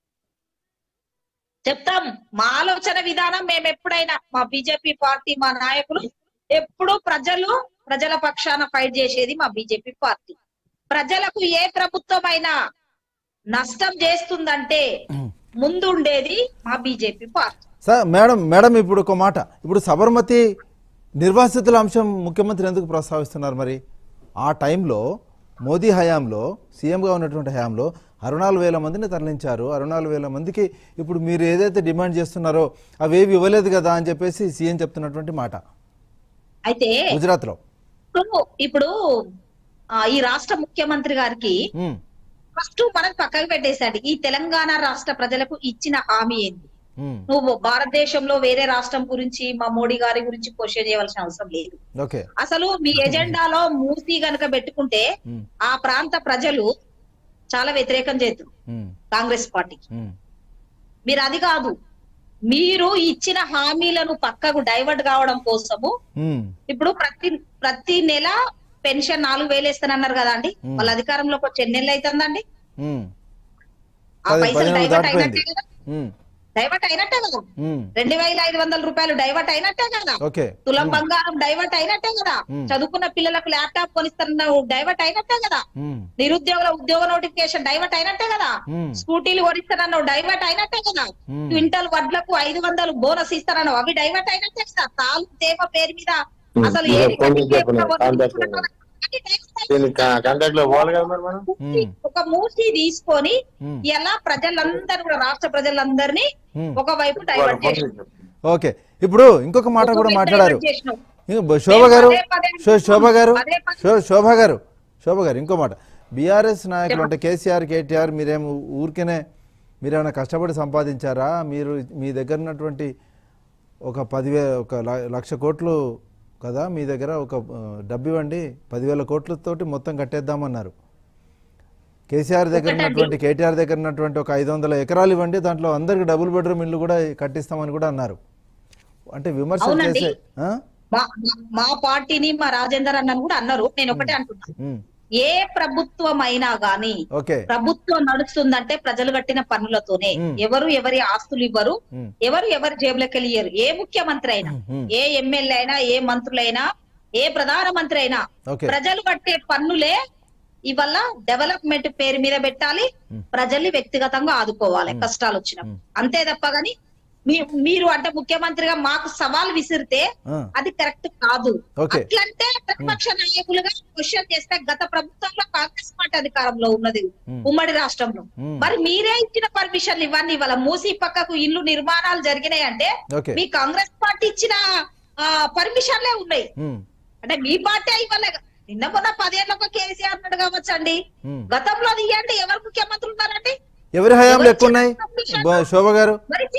చెప్తాం మా ఆలోచన విధానం. మేము ఎప్పుడైనా మా బీజేపీ పార్టీ మా నాయకులు ఎప్పుడు ప్రజల పక్షాన ఫైట్ చేసేది మా బీజేపీ పార్టీ. ప్రజలకు ఏ ప్రభుత్వం అయినా నష్టం చేస్తుందంటే ముందుండేది మా బీజేపీ పార్టీ. సార్ మేడం ఇప్పుడు ఒక మాట, ఇప్పుడు సబర్మతి నిర్వాసితుల అంశం ముఖ్యమంత్రి ఎందుకు ప్రస్తావిస్తున్నారు? మరి ఆ టైంలో మోదీ హయాంలో సీఎంగా ఉన్నటువంటి హయాంలో 64,000 మందిని తరలించారు. 64,000 మందికి ఇప్పుడు మీరు ఏదైతే డిమాండ్ చేస్తున్నారో అవేవి ఇవ్వలేదు కదా అని చెప్పేసి సీఎం చెప్తున్నటువంటి మాట. అయితే గుజరాత్ లో ఇప్పుడు ఈ రాష్ట్ర ముఖ్యమంత్రి గారికి ఫస్ట్ మనం పక్కకు పెట్టేశాడు. ఈ తెలంగాణ రాష్ట్ర ప్రజలకు ఇచ్చిన హామీ ఏంది? నువ్వు భారతదేశంలో వేరే రాష్ట్రం గురించి మా మోడీ గారి గురించి క్వశ్చన్ చేయవలసిన అవసరం లేదు. అసలు మీ ఎజెండాలో మూసీ గనక పెట్టుకుంటే ఆ ప్రాంత ప్రజలు చాలా వ్యతిరేకం చేస్తారు కాంగ్రెస్ పార్టీకి. మీరు అది కాదు, మీరు ఇచ్చిన హామీలను పక్కకు డైవర్ట్ కావడం కోసము ఇప్పుడు ప్రతి నెల పెన్షన్ 4,000 ఇస్తానన్నారు కదా అండి, వాళ్ళ అధికారంలోకి వచ్చి ఎన్ని నెలలు అవుతుందండి? ఆ పైసలు డైవర్ట్ అయినట్టే కదా, డైవర్ట్ అయినట్టే కదా. 2,500 రూపాయలు డైవర్ట్ అయినట్టే కదా, తులం బంగారం డైవర్ట్ అయినట్టే కదా, చదువుకున్న పిల్లలకు ల్యాప్టాప్ కొనిస్తారన్న డైవర్ట్ అయినట్టే కదా, నిరుద్యోగుల ఉద్యోగ నోటిఫికేషన్ డైవర్ట్ అయినట్టే కదా, స్కూటీలు కొనిస్తారన్న డైవర్ట్ అయినట్టే కదా, క్వింటల్ వడ్లకు 500 బోనస్ ఇస్తారన్న అవి డైవర్ట్ అయినట్టే కదా. తాలూకు తేమ పేరు మీద అసలు ఒక మూసి తీసుకొని ఎలా ప్రజలందరూ కూడా రాష్ట్ర ప్రజలందరినీ ఒకవైపు డైవర్ట్ చేసిన. ఓకే, ఇప్పుడు ఇంకొక మాట కూడా మాట్లాడారు శోభ గారు ఇంకో మాట. బీఆర్ఎస్ నాయకులు అంటే కేసీఆర్ కేటీఆర్ మీరేమైనా కష్టపడి సంపాదించారా? మీ దగ్గర ఉన్నటువంటి ఒక 1,00,000 కోట్లు కదా, మీ దగ్గర ఒక డబ్బు ఇవ్వండి, 10,000 కోట్లతోటి మొత్తం కట్టేద్దామన్నారు. కేసీఆర్ దగ్గర ఉన్నటువంటి కేటీఆర్ దగ్గర ఉన్నటువంటి ఒక 500 ఎకరాలు ఇవ్వండి, దాంట్లో అందరికి డబుల్ బెడ్రూమ్ ఇల్లు కూడా కట్టిస్తామని కూడా అన్నారు. అంటే విమర్శలు చేసే మా పార్టీని మా రాజేందర్ అన్నని కూడా అన్నారు. నేను ఒకటే అంటున్నా, ఏ ప్రభుత్వం అయినా గానీ ప్రభుత్వం నడుస్తుందంటే ప్రజలు కట్టిన పన్నులతోనే. ఎవరి ఆస్తులు ఇవ్వరు, ఎవరి జేబులకు వెళ్ళియరు. ఏ ముఖ్యమంత్రి అయినా, ఏ ఎమ్మెల్యే అయినా, ఏ మంత్రులైనా, ఏ ప్రధానమంత్రి అయినా ప్రజలు కట్టే పన్నులే ఇవల్ల డెవలప్మెంట్ పేరు మీద పెట్టాలి, ప్రజల్ని వ్యక్తిగతంగా ఆదుకోవాలి కష్టాలు వచ్చినప్పుడు. అంతే తప్ప గాని మీరు అంటే ముఖ్యమంత్రిగా మాకు సవాల్ విసిరితే అది కరెక్ట్ కాదు. అట్లంటే ప్రతిపక్ష నాయకులుగా క్వశ్చన్ చేస్తే గత ప్రభుత్వంలో కాంగ్రెస్ పార్టీ అధికారంలో ఉన్నది ఉమ్మడి రాష్ట్రంలో, మరి మీరే ఇచ్చిన పర్మిషన్లు ఇవన్నీ ఇవాళ మూసీ పక్కకు ఇల్లు నిర్మాణాలు జరిగినాయి అంటే మీ కాంగ్రెస్ పార్టీ ఇచ్చిన పర్మిషన్లే ఉన్నాయి. అంటే మీ పార్టీ ఇవ్వలే. నిన్న మొన్న 10 ఏళ్ళకు కేసీఆర్ అన్నాడు కావచ్చు అండి, గతంలో అది ఇవ్వండి. ఎవరు ముఖ్యమంత్రులు ఉన్నారండి? ఎవరి హయాంలో ఎక్కువ ఉన్నాయి శోభ గారు?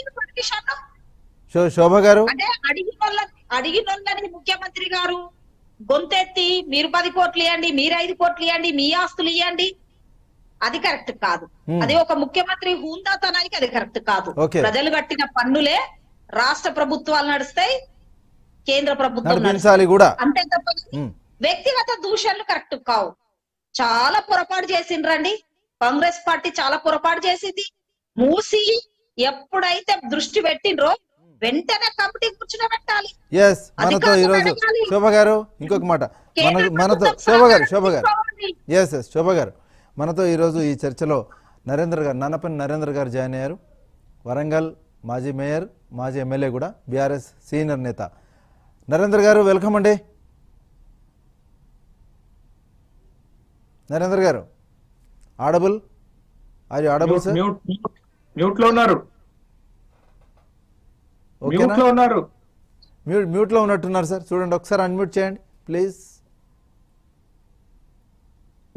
అంటే అడిగినోళ్ళని ముఖ్యమంత్రి గారు గొంతెత్తి మీరు 10 కోట్లు ఇవ్వండి, మీరు 5 కోట్లు ఇవ్వండి, మీ ఆస్తులు ఇవ్వండి, అది కరెక్ట్ కాదు. అది ఒక ముఖ్యమంత్రి హుందాతనానికి అది కరెక్ట్ కాదు. ప్రజలు కట్టిన పన్నులే రాష్ట్ర ప్రభుత్వాలు నడుస్తాయి, కేంద్ర ప్రభుత్వం నడుస్తాయి, అంతే తప్ప వ్యక్తిగత దూషణలు కరెక్ట్ కావు. చాలా పొరపాటు చేసిండ్రండి కాంగ్రెస్ పార్టీ, చాలా పొరపాటు చేసింది. మూసి ఎప్పుడైతే దృష్టి పెట్టిండ్రో వెంటనే కమిటీ కూర్చునబెట్టాలి. మనతో ఈరోజు శోభ గారు ఇంకొక మాట, మనతో శోభ గారు మనతో ఈరోజు ఈ చర్చలో నానపల్లి నరేంద్ర గారు జాయిన్ అయ్యారు. వరంగల్ మాజీ మేయర్, మాజీ ఎమ్మెల్యే కూడా, బీఆర్ఎస్ సీనియర్ నేత. నరేంద్ర గారు వెల్కమ్ అండి. నరేంద్ర గారు ఆడబుల్ సార్? మ్యూట్ లో ఉన్నారు. మ్యూట్ లో ఉన్నట్టున్నారు సార్, చూడండి ఒకసారి అన్మ్యూట్ చేయండి ప్లీజ్.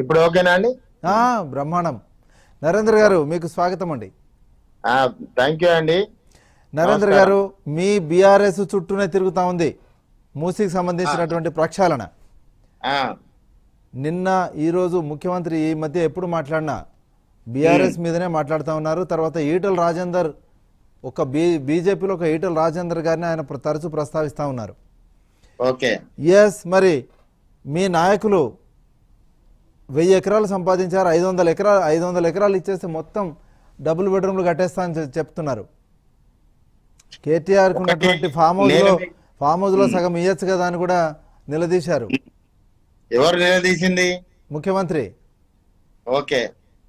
ఇప్పుడు ఓకేనా అండి? బ్రహ్మాండం. నరేంద్ర గారు మీకు స్వాగతం అండి. థ్యాంక్ యూ అండి. నరేంద్ర గారు, మీ బీఆర్ఎస్ చుట్టూనే తిరుగుతా ఉంది మూసీకి సంబంధించినటువంటి ప్రక్షాళన. నిన్న ఈరోజు ముఖ్యమంత్రి ఈ మధ్య ఎప్పుడు మాట్లాడినా బీఆర్ఎస్ మీదనే మాట్లాడుతూ ఉన్నారు. తర్వాత ఈటల రాజేందర్, ఒక బీజేపీలో ఒక ఈటల రాజేందర్ గారిని ఆయన తరచూ ప్రస్తావిస్తూ ఉన్నారు. ఓకే, ఎస్, మరి మీ నాయకులు 1000 ఎకరాలు సంపాదించారు, 500 ఎకరాలు ఇచ్చేస్తే మొత్తం డబుల్ బెడ్రూమ్లు కట్టేస్తా అని చెప్తున్నారు. కేటీఆర్ ఉన్నటువంటి ఫామ్ హౌస్ లో సగం ఇయ్యచ్చు కదా అని కూడా నిలదీశారు. ఎవరు నిలదీసింది? ముఖ్యమంత్రి. ఓకే,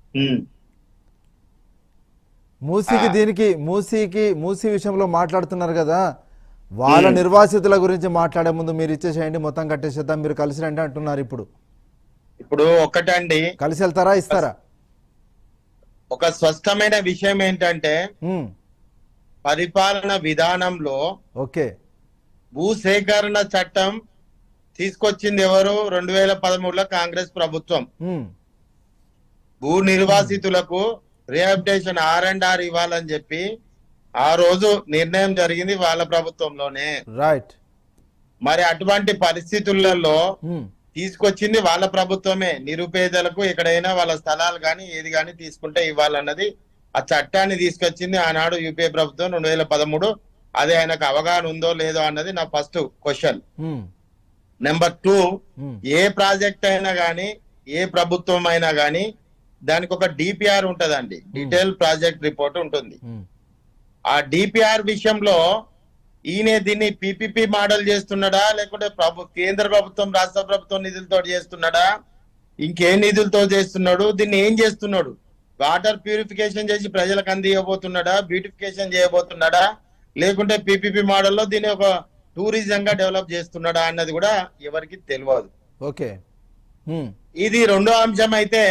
మూసీ విషయంలో మాట్లాడుతున్నారు కదా, వాళ్ళ నిర్వాసితుల గురించి మాట్లాడే ముందు మీరు ఇచ్చేసేయండి, మొత్తం కట్టేసేద్దాం, మీరు కలిసి రండి అంటున్నారు. ఇప్పుడు ఒకటండి, కలిసి వెళ్తారా, ఇస్తారా? ఒక స్పష్టమైన విషయం ఏంటంటే పరిపాలన విధానంలో ఓకే భూసేకరణ చట్టం తీసుకొచ్చింది ఎవరు? 2013లో కాంగ్రెస్ ప్రభుత్వం. భూ నిర్వాసితులకు రిహాబిటేషన్ R&R ఇవ్వాలని చెప్పి ఆ రోజు నిర్ణయం జరిగింది వాళ్ళ ప్రభుత్వంలోనే. రైట్. మరి అటువంటి పరిస్థితులలో తీసుకొచ్చింది వాళ్ళ ప్రభుత్వమే. నిరుపేదలకు ఎక్కడైనా వాళ్ళ స్థలాలు గాని ఏది గాని తీసుకుంటే ఇవ్వాలన్నది ఆ చట్టాన్ని తీసుకొచ్చింది ఆనాడు యూపీఏ ప్రభుత్వం 2013. అది ఆయనకు అవగాహన ఉందో లేదో అన్నది నా ఫస్ట్ క్వశ్చన్. నెంబర్ 2, ఏ ప్రాజెక్ట్ అయినా గాని ఏ ప్రభుత్వం అయినా గాని దానికి ఒక డిపిఆర్ ఉంటదండి, డీటెయిల్ ప్రాజెక్ట్ రిపోర్ట్ ఉంటుంది. ఆ డిపిఆర్ విషయంలో ఈయన దీన్ని పిపిపి మోడల్ చేస్తున్నాడా, లేకుంటే కేంద్ర ప్రభుత్వం రాష్ట్ర ప్రభుత్వం నిధులతో చేస్తున్నాడా, ఇంకే నిధులతో చేస్తున్నాడు, దీన్ని ఏం చేస్తున్నాడు? వాటర్ ప్యూరిఫికేషన్ చేసి ప్రజలకు అందియబోతున్నాడా, బ్యూటిఫికేషన్ చేయబోతున్నాడా, లేకుంటే పిపిపి మోడల్లో దీన్ని ఒక టూరిజం గా డెవలప్ చేస్తున్నాడా అన్నది కూడా ఎవరికి తెలియదు. ఓకే, ఇది రెండో అంశం. అయితే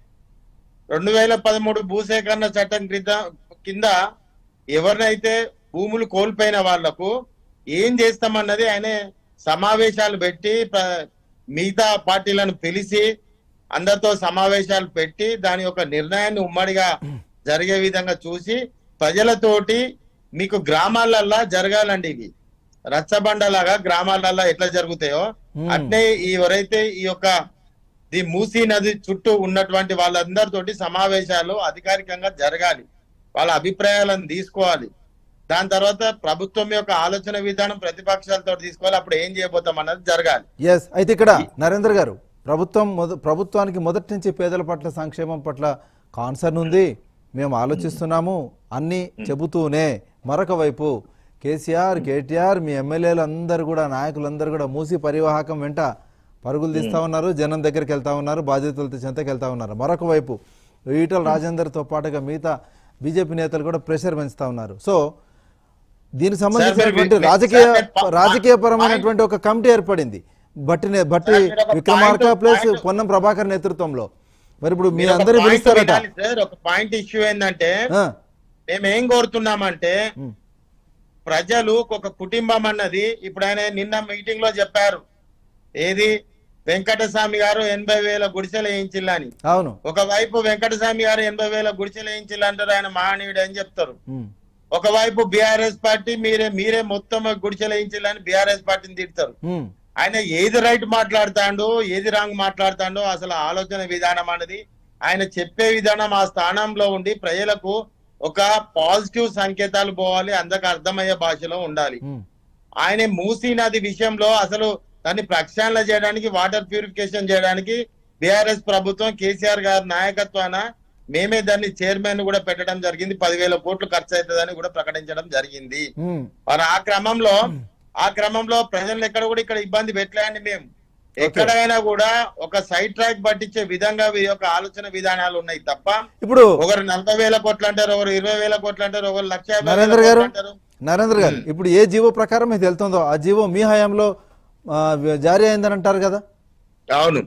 2013 భూసేకరణ చట్టం కింద ఎవరినైతే భూములు కోల్పోయిన వాళ్లకు ఏం చేస్తామన్నది ఆయన సమావేశాలు పెట్టి మిగతా పార్టీలను పిలిచి అందరితో సమావేశాలు పెట్టి దాని యొక్క నిర్ణయాన్ని ఉమ్మడిగా జరిగే విధంగా చూసి ప్రజలతోటి మీకు గ్రామాలల్లా జరగాలండి. ఇవి రచ్చబండలాగా గ్రామాలల్లా ఎట్లా జరుగుతాయో అట్నే ఎవరైతే ఈ యొక్క మూసీ నది చుట్టూ ఉన్నటువంటి వాళ్ళందరితోటి సమావేశాలు అధికారికంగా జరగాలి, వాళ్ళ అభిప్రాయాలను తీసుకోవాలి. దాని తర్వాత ప్రభుత్వం యొక్క ఆలోచన విధానం ప్రతిపక్షాలతో తీసుకోవాలి. అప్పుడు ఏం చేయబోతాం అన్నది జరగాలి. ఎస్. అయితే ఇక్కడ నరేంద్ర గారు, ప్రభుత్వానికి మొదటి నుంచి పేదల పట్ల, సంక్షేమం పట్ల కాన్సర్న్ ఉంది, మేము ఆలోచిస్తున్నాము అన్ని చెబుతూనే మరొక వైపు కేటీఆర్ మీ ఎమ్మెల్యేలు అందరూ కూడా, నాయకులందరూ కూడా మూసీ పరివాహకం వెంట పరుగులు తీస్తా ఉన్నారు, జనం దగ్గరికి వెళ్తా ఉన్నారు, బాధ్యతలతో చెంతకు వెళ్తా ఉన్నారు. మరొక వైపు ఈటల రాజేందర్తో పాటుగా మిగతా బీజేపీ నేతలు కూడా ప్రెషర్ పెంచుతా ఉన్నారు. సో దీనికి సంబంధించినటువంటి రాజకీయపరమైనటువంటి ఒక కమిటీ ఏర్పడింది, బట్టి విక్రమార్క ప్లస్ పొన్నం ప్రభాకర్ నేతృత్వంలో. మరి ఇప్పుడు మీ అందరూ పిలుస్తారట. ఒక పాయింట్ ఇష్యూ ఏంటంటే, మేమేం కోరుతున్నామంటే ప్రజలు ఒక కుటుంబం అన్నది, ఇప్పుడు ఆయన నిన్న మీటింగ్ లో చెప్పారు, ఏది వెంకటస్వామి గారు 80,000 గుడిసెలు వేయించిల్లని. అవును, ఒకవైపు వెంకటస్వామి గారు 80,000 గుడిసెలు వేయించిల్లంటారు, ఆయన మహనీయుడు అని చెప్తారు. ఒకవైపు బీఆర్ఎస్ పార్టీ మీరే మొత్తం గుడిసెలు వేయించిల్లని బీఆర్ఎస్ పార్టీని తిడతారు. ఆయన ఏది రైట్ మాట్లాడుతాడో ఏది రాంగ్ మాట్లాడుతాడో అసలు ఆలోచన విధానం అనేది, ఆయన చెప్పే విధానం ఆ స్థానంలో ఉండి ప్రజలకు ఒక పాజిటివ్ సంకేతాలు పోవాలి, అందరికి అర్థమయ్యే భాషలో ఉండాలి. ఆయన మూసీ నది విషయంలో అసలు దాన్ని ప్రక్షాళన చేయడానికి, వాటర్ ప్యూరిఫికేషన్ చేయడానికి బీఆర్ఎస్ ప్రభుత్వం కేసీఆర్ గారి నాయకత్వాన మేమే దాన్ని చైర్మన్ కూడా పెట్టడం జరిగింది. 10,000 కోట్లు ఖర్చు అవుతుందని కూడా ప్రకటించడం జరిగింది. మరి ఆ క్రమంలో ప్రజలు ఎక్కడ కూడా ఇక్కడ ఇబ్బంది పెట్టలేండి. మేము ఎక్కడైనా కూడా ఒక సైడ్ ట్రాక్ పట్టించే విధంగా వీరి యొక్క ఆలోచన విధానాలు ఉన్నాయి తప్ప, ఇప్పుడు ఒకరు 40,000 కోట్లు అంటారు, ఒకరు 20,000 కోట్లు అంటారు, ఒకరు 1,50,000 అంటారు. నరేంద్ర గారు, ఇప్పుడు ఏ జీవో ప్రకారం ఇది వెళ్తుందో ఆ జీవో మీ హయాంలో జారీ అయిందని అంటారు కదా? అవును,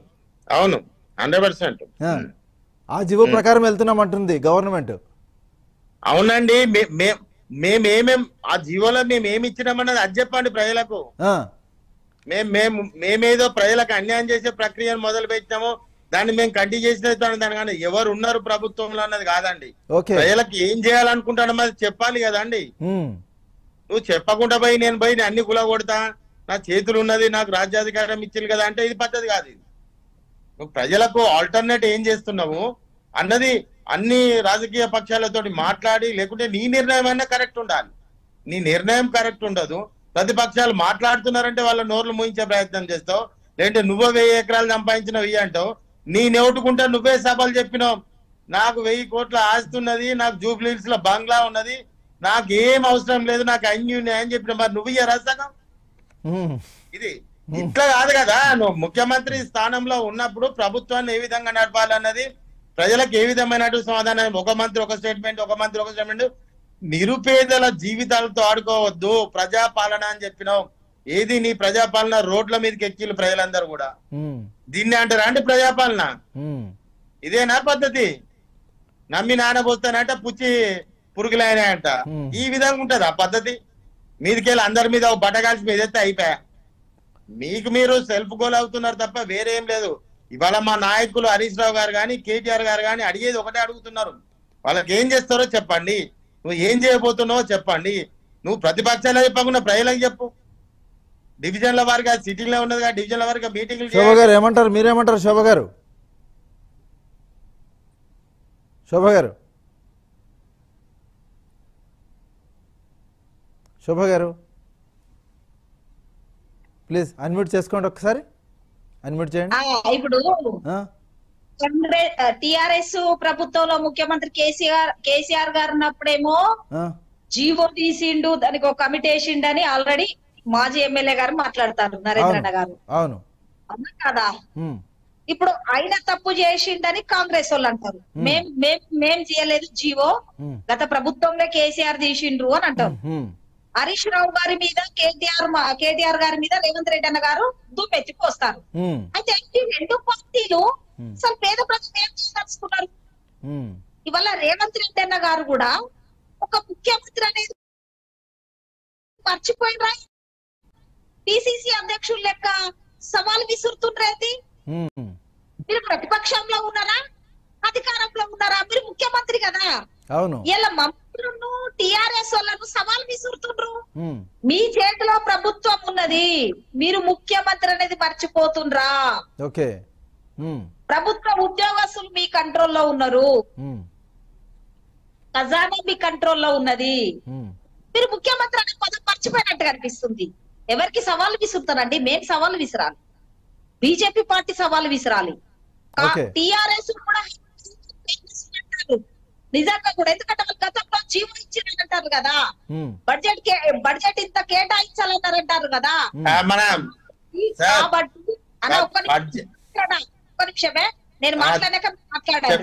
100%. ఆ జీవో ప్రకారం వెళ్తున్నాం అంటుంది గవర్నమెంట్. అవునండి, మేమేమేం ఆ జీవోలో మేమేమి ఇచ్చినామన్నది అది చెప్పండి ప్రజలకు. మేమేదో ప్రజలకు అన్యాయం చేసే ప్రక్రియను మొదలు పెట్టినాము, దాన్ని మేము కంటిన్యూ చేసినట్టు దాని కానీ ఎవరు ఉన్నారు ప్రభుత్వంలో అన్నది కాదండి. ఓకే ప్రజలకు ఏం చేయాలనుకుంటానో మరి చెప్పాలి కదండి. నువ్వు చెప్పకుండా పోయి నేను అన్ని కుల కొడతా, నా చేతులు ఉన్నది, నాకు రాజ్యాధికారం ఇచ్చింది కదా అంటే ఇది పద్ధతి కాదు. ఇది నువ్వు ప్రజలకు ఆల్టర్నేట్ ఏం చేస్తున్నావు అన్నది అన్ని రాజకీయ పక్షాలతోటి మాట్లాడి, లేకుంటే నీ నిర్ణయం అయినా కరెక్ట్ ఉండాలి. నీ నిర్ణయం కరెక్ట్ ఉండదు, ప్రతిపక్షాలు మాట్లాడుతున్నారంటే వాళ్ళ నోర్లు మూయించే ప్రయత్నం చేస్తావు, లేదంటే నువ్వు 1000 ఎకరాలు సంపాదించినవి ఇయ్యి అంటావు. నీ నెవుటుకుంటా నువ్వే సభలు చెప్పినావు, నాకు 1000 కోట్ల ఆస్తి ఉన్నది, నాకు జూబ్లీహిల్స్ లో బంగ్లా ఉన్నది, నాకు ఏం అవసరం లేదు, నాకు అన్ని ఉన్నాయని చెప్పిన. మరి నువ్వు ఇయ్య రాసగం ఇది ఇట్లా కాదు కదా. నువ్వు ముఖ్యమంత్రి స్థానంలో ఉన్నప్పుడు ప్రభుత్వాన్ని ఏ విధంగా నడపాలన్నది ప్రజలకు ఏ విధమైన సమాధానం. ఒక మంత్రి ఒక స్టేట్మెంట్, ఒక మంత్రి ఒక స్టేట్మెంట్. నిరుపేదల జీవితాలతో ఆడుకోవద్దు, ప్రజాపాలన అని చెప్పినావు. ఏది నీ ప్రజాపాలన? రోడ్ల మీదకి ఎక్కిలు ప్రజలందరూ కూడా. దీన్ని అంటారా అంటే ప్రజాపాలన? ఇదేనా పద్ధతి? నమ్మి నానబోస్తానంట పుచ్చి పురుగులైనాయంట. ఈ విధంగా ఉంటది ఆ పద్ధతి? మీదికెళ్ళి అందరి మీద బట్టగాల్సి మీద ఎత్తే అయిపోయా. మీకు మీరు సెల్ఫ్ గోల్ అవుతున్నారు తప్ప వేరే ఏం లేదు. ఇవాళ మా నాయకులు హరీష్ రావు గారు కానీ కేటీఆర్ గారు కానీ అడిగేది ఒకటే అడుగుతున్నారు, వాళ్ళకి ఏం చేస్తారో చెప్పండి, నువ్వు ఏం చేయబోతున్నావో చెప్పండి. నువ్వు ప్రతిపక్షాలు చెప్పకుండా ప్రజలకు చెప్పు. డివిజన్ల వారిగా సిటీలో ఉన్నది కదా, డివిజన్ల వారిగా మీటింగ్లు. శోభ గారు ఏమంటారు, మీరేమంటారు? శోభ గారు, శోభ గారు, శోభ గారు ప్లీజ్ అన్మ్యూట్ చేసుకోండి, ఒకసారి అన్మ్యూట్ చేయండి. ఇప్పుడు టిఆర్ఎస్ ప్రభుత్వంలో ముఖ్యమంత్రి కేసీఆర్ గారు ఉన్నప్పుడేమో జీవో తీసిండు, దానికి ఒక కమిటీ వేసిండని ఆల్రెడీ మాజీ ఎమ్మెల్యే గారు మాట్లాడతారు, నరేంద్రన్న గారు. అవును అవునా కదా? ఇప్పుడు ఆయన తప్పు చేసిండని కాంగ్రెస్ వాళ్ళు అంటారు. మేం చేయలేదు జీవో, గత ప్రభుత్వంలో కేసీఆర్ తీసిండ్రు అని అంటారు. హరీష్ రావు గారి మీద కేటీఆర్ గారి మీద రేవంత్ రెడ్డి అన్న గారు దుమ్మెత్తిపోస్తారు. అయితే ఈ రెండు పార్టీలు అసలు పేద ప్రజలు ఏం చేయదలుచుకున్నారు? ఇవాళ రేవంత్ రెడ్డి అన్న గారు కూడా ఒక ముఖ్యమంత్రి అనేది మర్చిపోయినరా? పిసిసి అధ్యక్షులు లెక్క సవాల్ విసురుతుండ్రేది? మీరు ప్రతిపక్షంలో ఉన్నారా, అధికారంలో ఉన్నారా? మీరు ముఖ్యమంత్రి కదా. అవును, ఇలా మంత్రులను టిఆర్ఎస్ వాళ్ళను సవాల్ విసురుతుండ్రు. మీ చేతిలో ప్రభుత్వం ఉన్నది, మీరు ముఖ్యమంత్రి అనేది మర్చిపోతుండ్రా? ఓకే, ప్రభుత్వ ఉద్యోగస్తులు మీ కంట్రోల్లో ఉన్నారు, ఖజానా మీ కంట్రోల్లో ఉన్నది. మీరు ముఖ్యమంత్రి అనే పదం మర్చిపోయినట్టు కనిపిస్తుంది. ఎవరికి సవాల్ విసురుతారండి? మేము సవాల్ విసిరాలి, బీజేపీ పార్టీ సవాల్ విసిరాలి, టిఆర్ఎస్ కూడా నిజంగా కూడా. ఎందుకంటే వాళ్ళు గతంలో జీవో ఇచ్చినారంటారు కదా, బడ్జెట్ ఇంత కేటాయించాలన్నారంటారు కదా. కాబట్టి ఒక్క నిమిషమే, నేను మాట్లాడాక మాట్లాడాను.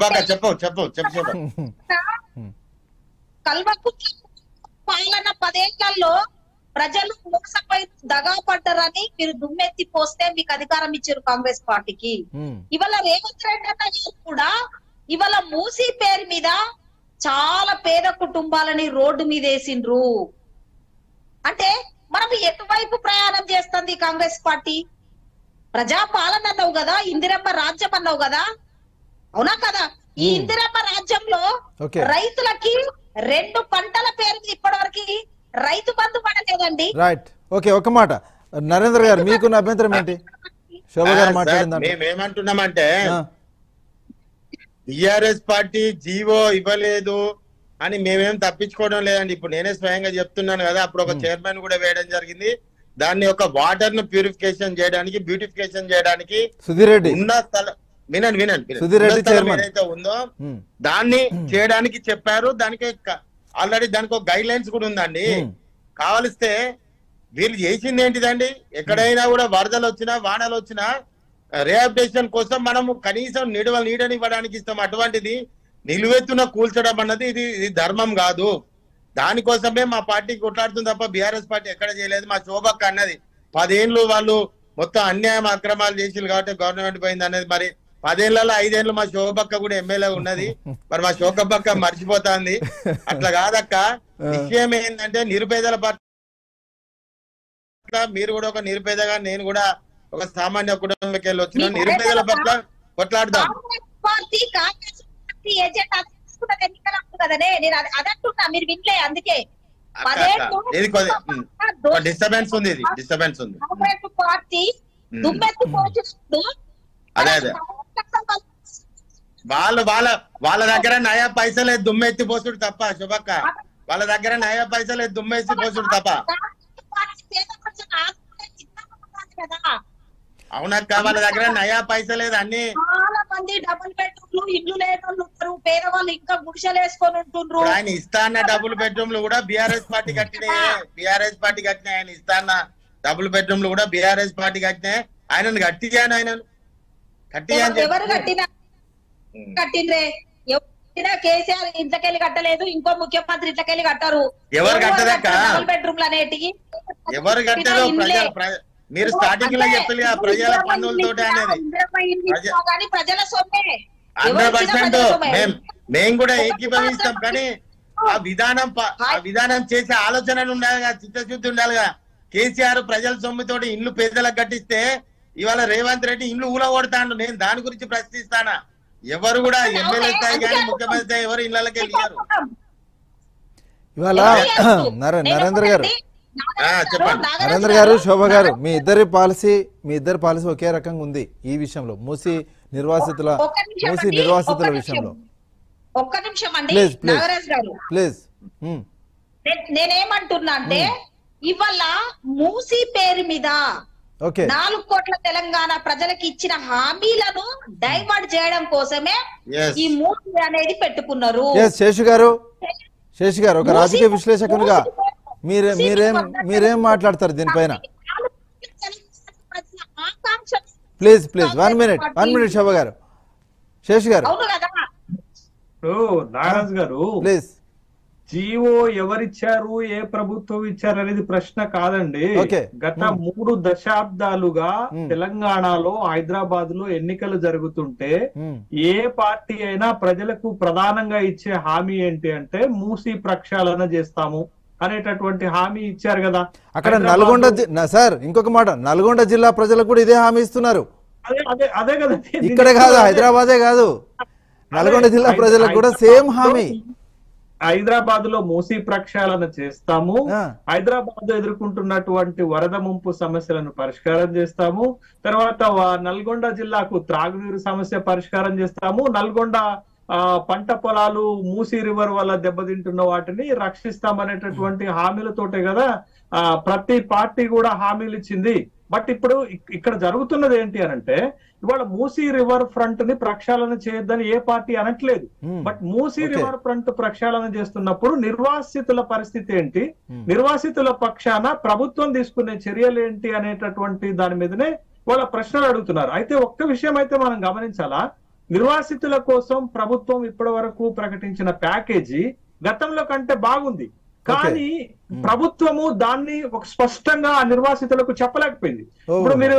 కల్వకుట్ల పాలన 10 ఏళ్లలో ప్రజలు మోసపోయి దగా పడ్డారని మీరు దుమ్మెత్తి పోస్తే మీకు అధికారం ఇచ్చారు కాంగ్రెస్ పార్టీకి. ఇవాళ రేవంత్ రెడ్డి అన్న గారు కూడా ఇవాళ మూసీ పేరు మీద చాలా పేద కుటుంబాలని రోడ్డు మీద వేసిండ్రు. అంటే మనం ఎటువైపు ప్రయాణం చేస్తుంది కాంగ్రెస్ పార్టీ? ప్రజాపాలన అన్నావు కదా, ఇందిరమ్మ రాజ్యం అన్నావు కదా, అవునా కదా? ఈ ఇందిరమ్మ రాజ్యంలో రైతులకి 2 పంటల పేరు ఇప్పటి వరకు రైతు బంధు పడలేదండి. Right, okay. ఒక మాట నరేంద్ర గారు, మీకున్న అభ్యంతరం ఏంటి? శోభ గారు మాట్లాడిందా? మేమేమంటున్నామంటే టిఆర్ఎస్ పార్టీ జీవో ఇవ్వలేదు అని మేమేం తప్పించుకోవడం లేదండి. ఇప్పుడు నేనే స్వయంగా చెప్తున్నాను కదా, అప్పుడు ఒక చైర్మన్ కూడా వేయడం జరిగింది. దాన్ని ఒక వాటర్ ను ప్యూరిఫికేషన్ చేయడానికి, బ్యూటిఫికేషన్ చేయడానికి ఉన్న స్థలం ఏదైతే ఉందో దాన్ని చేయడానికి చెప్పారు. దానికి ఆల్రెడీ దానికి ఒక గైడ్ లైన్స్ కూడా ఉందండి. కావలిస్తే వీళ్ళు చేసింది ఏంటిదండి, ఎక్కడైనా కూడా వరదలు వచ్చినా వానలు వచ్చినా రిహాబిలిటేషన్ కోసం మనము కనీసం నీడని ఇవ్వడానికి ఇస్తాం. అటువంటిది నిలువెత్తున కూల్చడం అన్నది ఇది ధర్మం కాదు. దానికోసమే మా పార్టీ కొట్లాడుతుంది తప్ప బీఆర్ఎస్ పార్టీ ఎక్కడ చేయలేదు. మా శోభక్క అన్నది 10 ఏళ్ళు వాళ్ళు మొత్తం అన్యాయం అక్రమాలు చేసిరు కాబట్టి గవర్నమెంట్ పోయింది అనేది. మరి 10 ఏళ్లలో 5 ఏళ్ళు మా శోభక్క కూడా ఎమ్మెల్యే ఉన్నది. మరి మా శోభక్క మర్చిపోతాంది. అట్లా కాదక్క. విషయం ఏంటంటే నిరుపేదల పట్ల మీరు కూడా ఒక నిరుపేదగా, నేను కూడా ఒక సామాన్య కుటుంబంకి వెళ్ళి వచ్చిన నిరుపేదల పట్ల కొట్లాడదాం. కాంగ్రెస్ పార్టీ ఏజెంట్ ఎన్నికలు కదనే, నేను అదంటున్నా, మీరు వినలే. అందుకే డిస్టర్బెన్స్ ఉంది, డిస్టర్బెన్స్ ఉంది. కాంగ్రెస్ పార్టీ దుమ్మెత్తు పోచినప్పుడు అదే వాళ్ళ దగ్గర నయా పైసలే దుమ్మెత్తి పోసుడు తప్ప, శుభక్క వాళ్ళ దగ్గర నయా పైసలే దుమ్మెత్తి పోసుడు తప్ప. అవునక్క, వాళ్ళ దగ్గర నయా పైసలేదు. అన్ని చాలా మంది డబుల్ బెడ్రూమ్లు ఇల్లు లేనోళ్ళు ఉంటారు, పేదవాళ్ళు ఇంకా గుడిసెలు వేసుకొని ఉంటుండ్రు. ఆయన ఇస్తా అన్న డబుల్ బెడ్రూమ్లు కూడా బీఆర్ఎస్ పార్టీ కట్టినాయి. బీఆర్ఎస్ పార్టీ కట్టినాయి. ఆయన ఇస్తా అన్న డబుల్ బెడ్రూమ్లు కూడా బీఆర్ఎస్ పార్టీ కట్టినాయి. ఆయనను కట్టియాను, ఆయనను కట్టియాను. ఎవరు కట్టిండ్రే? కేసీఆర్ ఇంట్లోకెళ్ళి కట్టలేదు, ఇంకో ముఖ్యమంత్రి ఇంట్లోకెళ్ళి కట్టారు. ఎవరు కట్టదక్క? డబుల్ బెడ్రూమ్లు అనేటివి ఎవరు కట్టారు? మీరు స్టార్టింగ్ లో చెప్పారు ప్రజల పన్నులతోటి అనేది. ప్రజల సొమ్మే 100% మేము కూడా ఏకీభవిస్తాం. కానీ ఆ విధానం చేసే ఆలోచన ఉండాలిగా, చిత్తశుద్ధి ఉండాలిగా. కేసీఆర్ ప్రజల సొమ్ముతోటి ఇల్లు పేదలకు కట్టిస్తే ఇవాళ రేవంత్ రెడ్డి ఇల్లు ఊలగొడతాడు. నేను దాని గురించి ప్రశ్నిస్తానా? ఎవరు కూడా ఎమ్మెల్యే స్థాయి కానీ ముఖ్యమంత్రి స్థాయి ఎవరు ఇళ్ళకి వెళ్ళారు. ఇవాళ నరేంద్ర గారు, చెప్పండి నరేంద్ర గారు, శోభ గారు, మీ ఇద్దరి పాలసీ ఒకే రకంగా ఉంది ఈ విషయంలో, మూసి నిర్వాసితుల విషయంలో. ఒక్క నిమిషం అండి నాగరాజ్ గారు, ప్లీజ్. నేనేమంటున్నా అంటే, ఇవాళ మూసి పేరు మీద 4 కోట్ల తెలంగాణ ప్రజలకు ఇచ్చిన హామీలను డైవర్ట్ చేయడం కోసమే ఈ మూసి అనేది పెట్టుకున్నారు. శేషు గారు ఒక రాజకీయ విశ్లేషకునిగా మీరేం మాట్లాడతారు దీనిపైన? ప్లీజ్ 1 మినిట్ శోభ గారు. శేషు గారు, నాగరాజ్ గారు, ప్లీజ్. జీవో ఎవరిచ్చారు, ఏ ప్రభుత్వం ఇచ్చారు అనేది ప్రశ్న కాదండి. గత 3 దశాబ్దాలుగా తెలంగాణలో, హైదరాబాద్ లో ఎన్నికలు జరుగుతుంటే ఏ పార్టీ అయినా ప్రజలకు ప్రధానంగా ఇచ్చే హామీ ఏంటి అంటే మూసి ప్రక్షాళన చేస్తాము అనేటటువంటి హామీ ఇచ్చారు కదా. అక్కడ ఇంకొక మాట, నల్గొండ జిల్లా ప్రజలకు కూడా ఇదే హామీ ఇస్తున్నారు. అదే కదా, ఇక్కడే కాదు, హైదరాబాదే కాదు, నల్గొండ జిల్లా ప్రజలకు కూడా సేమ్ హామీ. హైదరాబాద్ లో మూసి ప్రక్షాళన చేస్తాము, హైదరాబాద్ ఎదుర్కొంటున్నటువంటి వరద ముంపు సమస్యలను పరిష్కారం చేస్తాము, తర్వాత నల్గొండ జిల్లాకు త్రాగునీరు సమస్య పరిష్కారం చేస్తాము, నల్గొండ పంట పొలాలు మూసీ రివర్ వల్ల దెబ్బతింటున్న వాటిని రక్షిస్తామనేటటువంటి హామీలతోటే కదా ప్రతి పార్టీ కూడా హామీలు ఇచ్చింది. బట్ ఇప్పుడు ఇక్కడ జరుగుతున్నది ఏంటి అనంటే, ఇవాళ మూసీ రివర్ ఫ్రంట్ ని ప్రక్షాళన చేయొద్దని ఏ పార్టీ అనట్లేదు. బట్ మూసీ రివర్ ఫ్రంట్ ప్రక్షాళన చేస్తున్నప్పుడు నిర్వాసితుల పరిస్థితి ఏంటి, నిర్వాసితుల పక్షాన ప్రభుత్వం తీసుకునే చర్యలు ఏంటి అనేటటువంటి దాని మీదనే వాళ్ళ ప్రశ్నలు అడుగుతున్నారు. అయితే ఒక్క విషయం అయితే మనం గమనించాలా, నిర్వాసితుల కోసం ప్రభుత్వం ఇప్పటి వరకు ప్రకటించిన ప్యాకేజీ గతంలో కంటే బాగుంది. కానీ ప్రభుత్వము దాన్ని ఒక స్పష్టంగా నిర్వాసితులకు చెప్పలేకపోయింది. ఇప్పుడు మీరు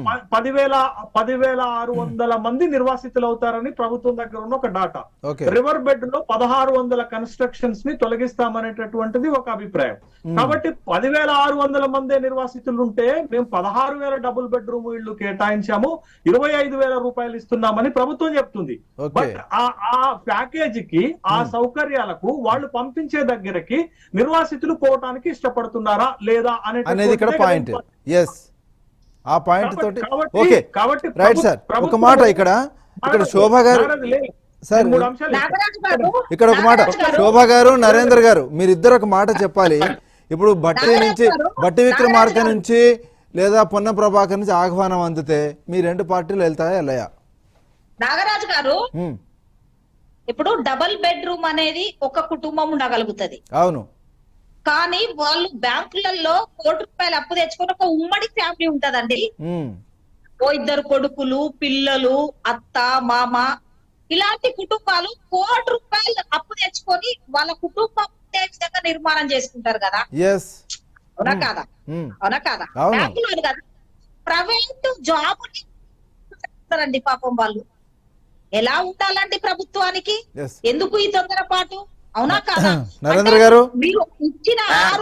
10,600 మంది నిర్వాసితులు అవుతారని ప్రభుత్వం దగ్గర ఉన్న ఒక డాటా. రివర్ బెడ్ లో 1,600 కన్స్ట్రక్షన్స్ ని తొలగిస్తామనేటటువంటిది ఒక అభిప్రాయం. కాబట్టి 10,600 మందే నిర్వాసితులు ఉంటే మేము 16,000 డబుల్ బెడ్రూమ్ ఇళ్లు కేటాయించాము, 25,000 రూపాయలు ఇస్తున్నామని ప్రభుత్వం చెప్తుంది. బట్ ఆ ప్యాకేజీకి, ఆ సౌకర్యాలకు వాళ్ళు పంపించే దగ్గరకి నిర్వాసితులు పోవటానికి ఇష్టపడుతున్నారా లేదా అనేది ఇక్కడ పాయింట్. ఆ పాయింట్ తోటి ఓకే, రైట్ సార్. ఒక మాట ఇక్కడ శోభ గారు, సార్ ఇక్కడ ఒక మాట, శోభ గారు, నరేంద్ర గారు, మీరిద్దరు ఒక మాట చెప్పాలి. ఇప్పుడు బట్టి విక్రమార్క నుంచి లేదా పొన్న ప్రభాకర్ నుంచి ఆహ్వానం అందితే మీ 2 పార్టీలు వెళ్ళాయా? నాగరాజు గారు, ఇప్పుడు డబుల్ బెడ్రూమ్ అనేది ఒక కుటుంబం ఉండగలుగుతుంది. అవును. కానీ వాళ్ళు బ్యాంకులలో ₹1,00,00,000 అప్పు తెచ్చుకొని ఒక ఉమ్మడి ఫ్యామిలీ ఉంటదండి. 2 కొడుకులు, పిల్లలు, అత్త, మామ, ఇలాంటి కుటుంబాలు ₹1,00,00,000 అప్పు తెచ్చుకొని వాళ్ళ కుటుంబం విధంగా నిర్మాణం చేసుకుంటారు కదా. అవునా కాదా? బ్యాంకులు కదా, ప్రైవేట్ జాబ్ చేస్తారండి పాపం. వాళ్ళు ఎలా ఉండాలండి ప్రభుత్వానికి? ఎందుకు ఈ తొందరపాటు? అవునా కాదా? నరేంద్ర గారు, మీరు ఇచ్చిన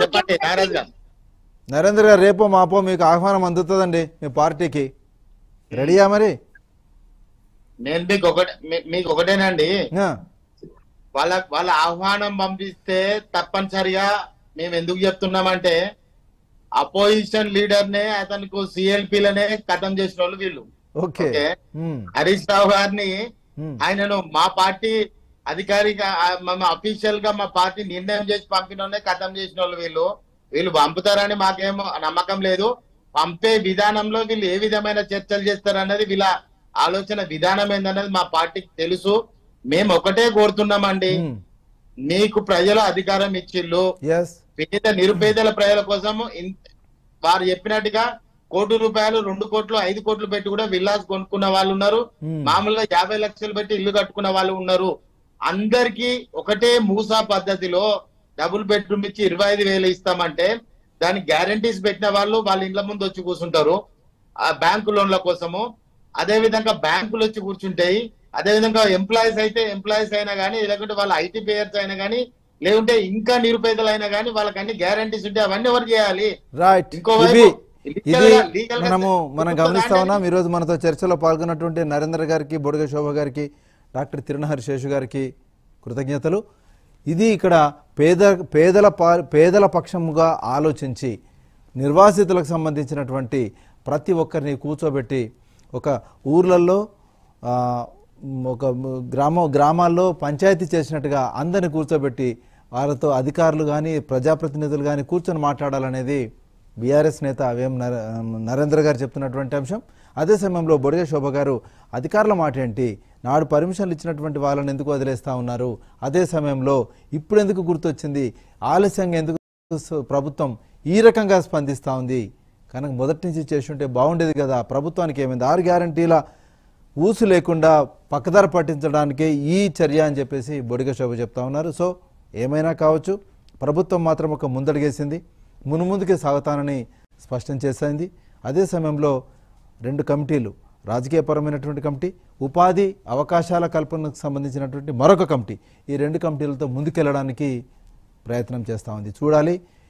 నరేంద్ర గారు, రేపో మాపో మీకు ఆహ్వానం అందుతుందండి మీ పార్టీకి. రెడీయా మరి? నేను మీకు ఒకటేనండి, ఆ, వాళ్ళ ఆహ్వానం పంపిస్తే తప్పనిసరిగా మేము ఎందుకు చెప్తున్నామంటే అపోజిషన్ లీడర్ నే అతనికి సిఎల్పీలనే ఖతం చేసిన వాళ్ళు వీళ్ళు. Okay. Okay, um, Harish Rao గారిని ఉమ్, ఆయనను మా పార్టీ అధికారిక అఫీషియల్ గా మా పార్టీ నిర్ణయం చేసి పంపిన ఖతం చేసిన వాళ్ళు వీళ్ళు. వీళ్ళు పంపుతారని మాకేమో నమ్మకం లేదు. పంపే విధానంలో వీళ్ళు ఏ విధమైన చర్చలు చేస్తారన్నది వీళ్ళ ఆలోచన విధానం ఏందన్నది మా పార్టీకి తెలుసు. మేము ఒకటే కోరుతున్నామండి, ఉమ్, నీకు ప్రజలు అధికారం ఇచ్చిళ్ళు, ఎస్, నిరుపేదల ప్రజల కోసం వారు చెప్పినట్టుగా ₹1 కోటి, 2 కోట్లు, 5 కోట్లు పెట్టి కూడా విల్లాస్ కొనుక్కున్న వాళ్ళు ఉన్నారు. మామూలుగా 50 లక్షలు పెట్టి ఇల్లు కట్టుకున్న వాళ్ళు ఉన్నారు. అందరికీ ఒకటే మూసా పద్ధతిలో డబుల్ బెడ్రూమ్ ఇచ్చి 25,000 ఇస్తామంటే దానికి గ్యారంటీస్ పెట్టిన వాళ్ళు వాళ్ళ ఇండ్ల ముందు వచ్చి కూర్చుంటారు ఆ బ్యాంకు లోన్ల కోసము. అదే విధంగా బ్యాంకులు వచ్చి కూర్చుంటాయి. అదే విధంగా ఎంప్లాయీస్ అయితే ఎంప్లాయీస్ అయినా కానీ, లేకుంటే వాళ్ళ ఐటీ పేయర్స్ అయినా కానీ, లేకుంటే ఇంకా నిరుపేదలు అయినా కానీ వాళ్ళకి అన్ని గ్యారంటీస్ ఉంటాయి. అవన్నీ ఎవరు చేయాలి? రైట్. ఇంకోవైపు ఇది మనం గమనిస్తా ఉన్నాం. ఈరోజు మనతో చర్చలో పాల్గొన్నటువంటి నరేంద్ర గారికి, బొడుగ శోభ గారికి, డాక్టర్ తిరునహరి శేషు గారికి కృతజ్ఞతలు. ఇది ఇక్కడ పేదల పక్షముగా ఆలోచించి నిర్వాసితులకు సంబంధించినటువంటి ప్రతి ఒక్కరిని కూర్చోబెట్టి ఒక ఊర్లలో ఒక గ్రామాల్లో పంచాయతీ చేసినట్టుగా అందరిని కూర్చోబెట్టి వాళ్ళతో అధికారులు కానీ ప్రజాప్రతినిధులు కానీ కూర్చొని మాట్లాడాలనేది బీఆర్ఎస్ నేత నరేంద్ర గారు చెప్తున్నటువంటి అంశం. అదే సమయంలో బొడిగ శోభ గారు అధికారుల మాట ఏంటి, నాడు పర్మిషన్లు ఇచ్చినటువంటి వాళ్ళని ఎందుకు వదిలేస్తూ ఉన్నారు, అదే సమయంలో ఇప్పుడు ఎందుకు గుర్తొచ్చింది, ఆలస్యంగా ఎందుకు ప్రభుత్వం ఈ రకంగా స్పందిస్తూ ఉంది, కనుక మొదటి నుంచి చేస్తుంటే బాగుండేది కదా, ప్రభుత్వానికి ఏమైంది, 6 గ్యారంటీల ఊసు లేకుండా పక్కదారి పట్టించడానికే ఈ చర్య అని చెప్పేసి బొడిగ శోభ చెప్తా ఉన్నారు. సో ఏమైనా కావచ్చు, ప్రభుత్వం మాత్రం ఒక ముందడుగేసింది, మునుముందుకే సాగుతానని స్పష్టం చేసింది. అదే సమయంలో 2 కమిటీలు, రాజకీయపరమైనటువంటి కమిటీ, ఉపాధి అవకాశాల కల్పనకు సంబంధించినటువంటి మరొక కమిటీ, ఈ 2 కమిటీలతో ముందుకెళ్ళడానికి ప్రయత్నం చేస్తూ ఉంది. చూడాలి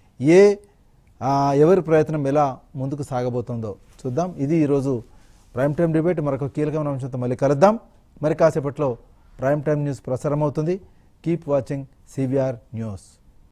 ఎవరి ప్రయత్నం ఎలా ముందుకు సాగబోతుందో చూద్దాం. ఇది ఈరోజు ప్రైమ్ టైం డిబేట్. మరొక కీలకమైన అంశంతో మళ్ళీ కలుద్దాం. మరి కాసేపట్లో ప్రైమ్ టైం న్యూస్ ప్రసారం అవుతుంది. Keep watching CVR news.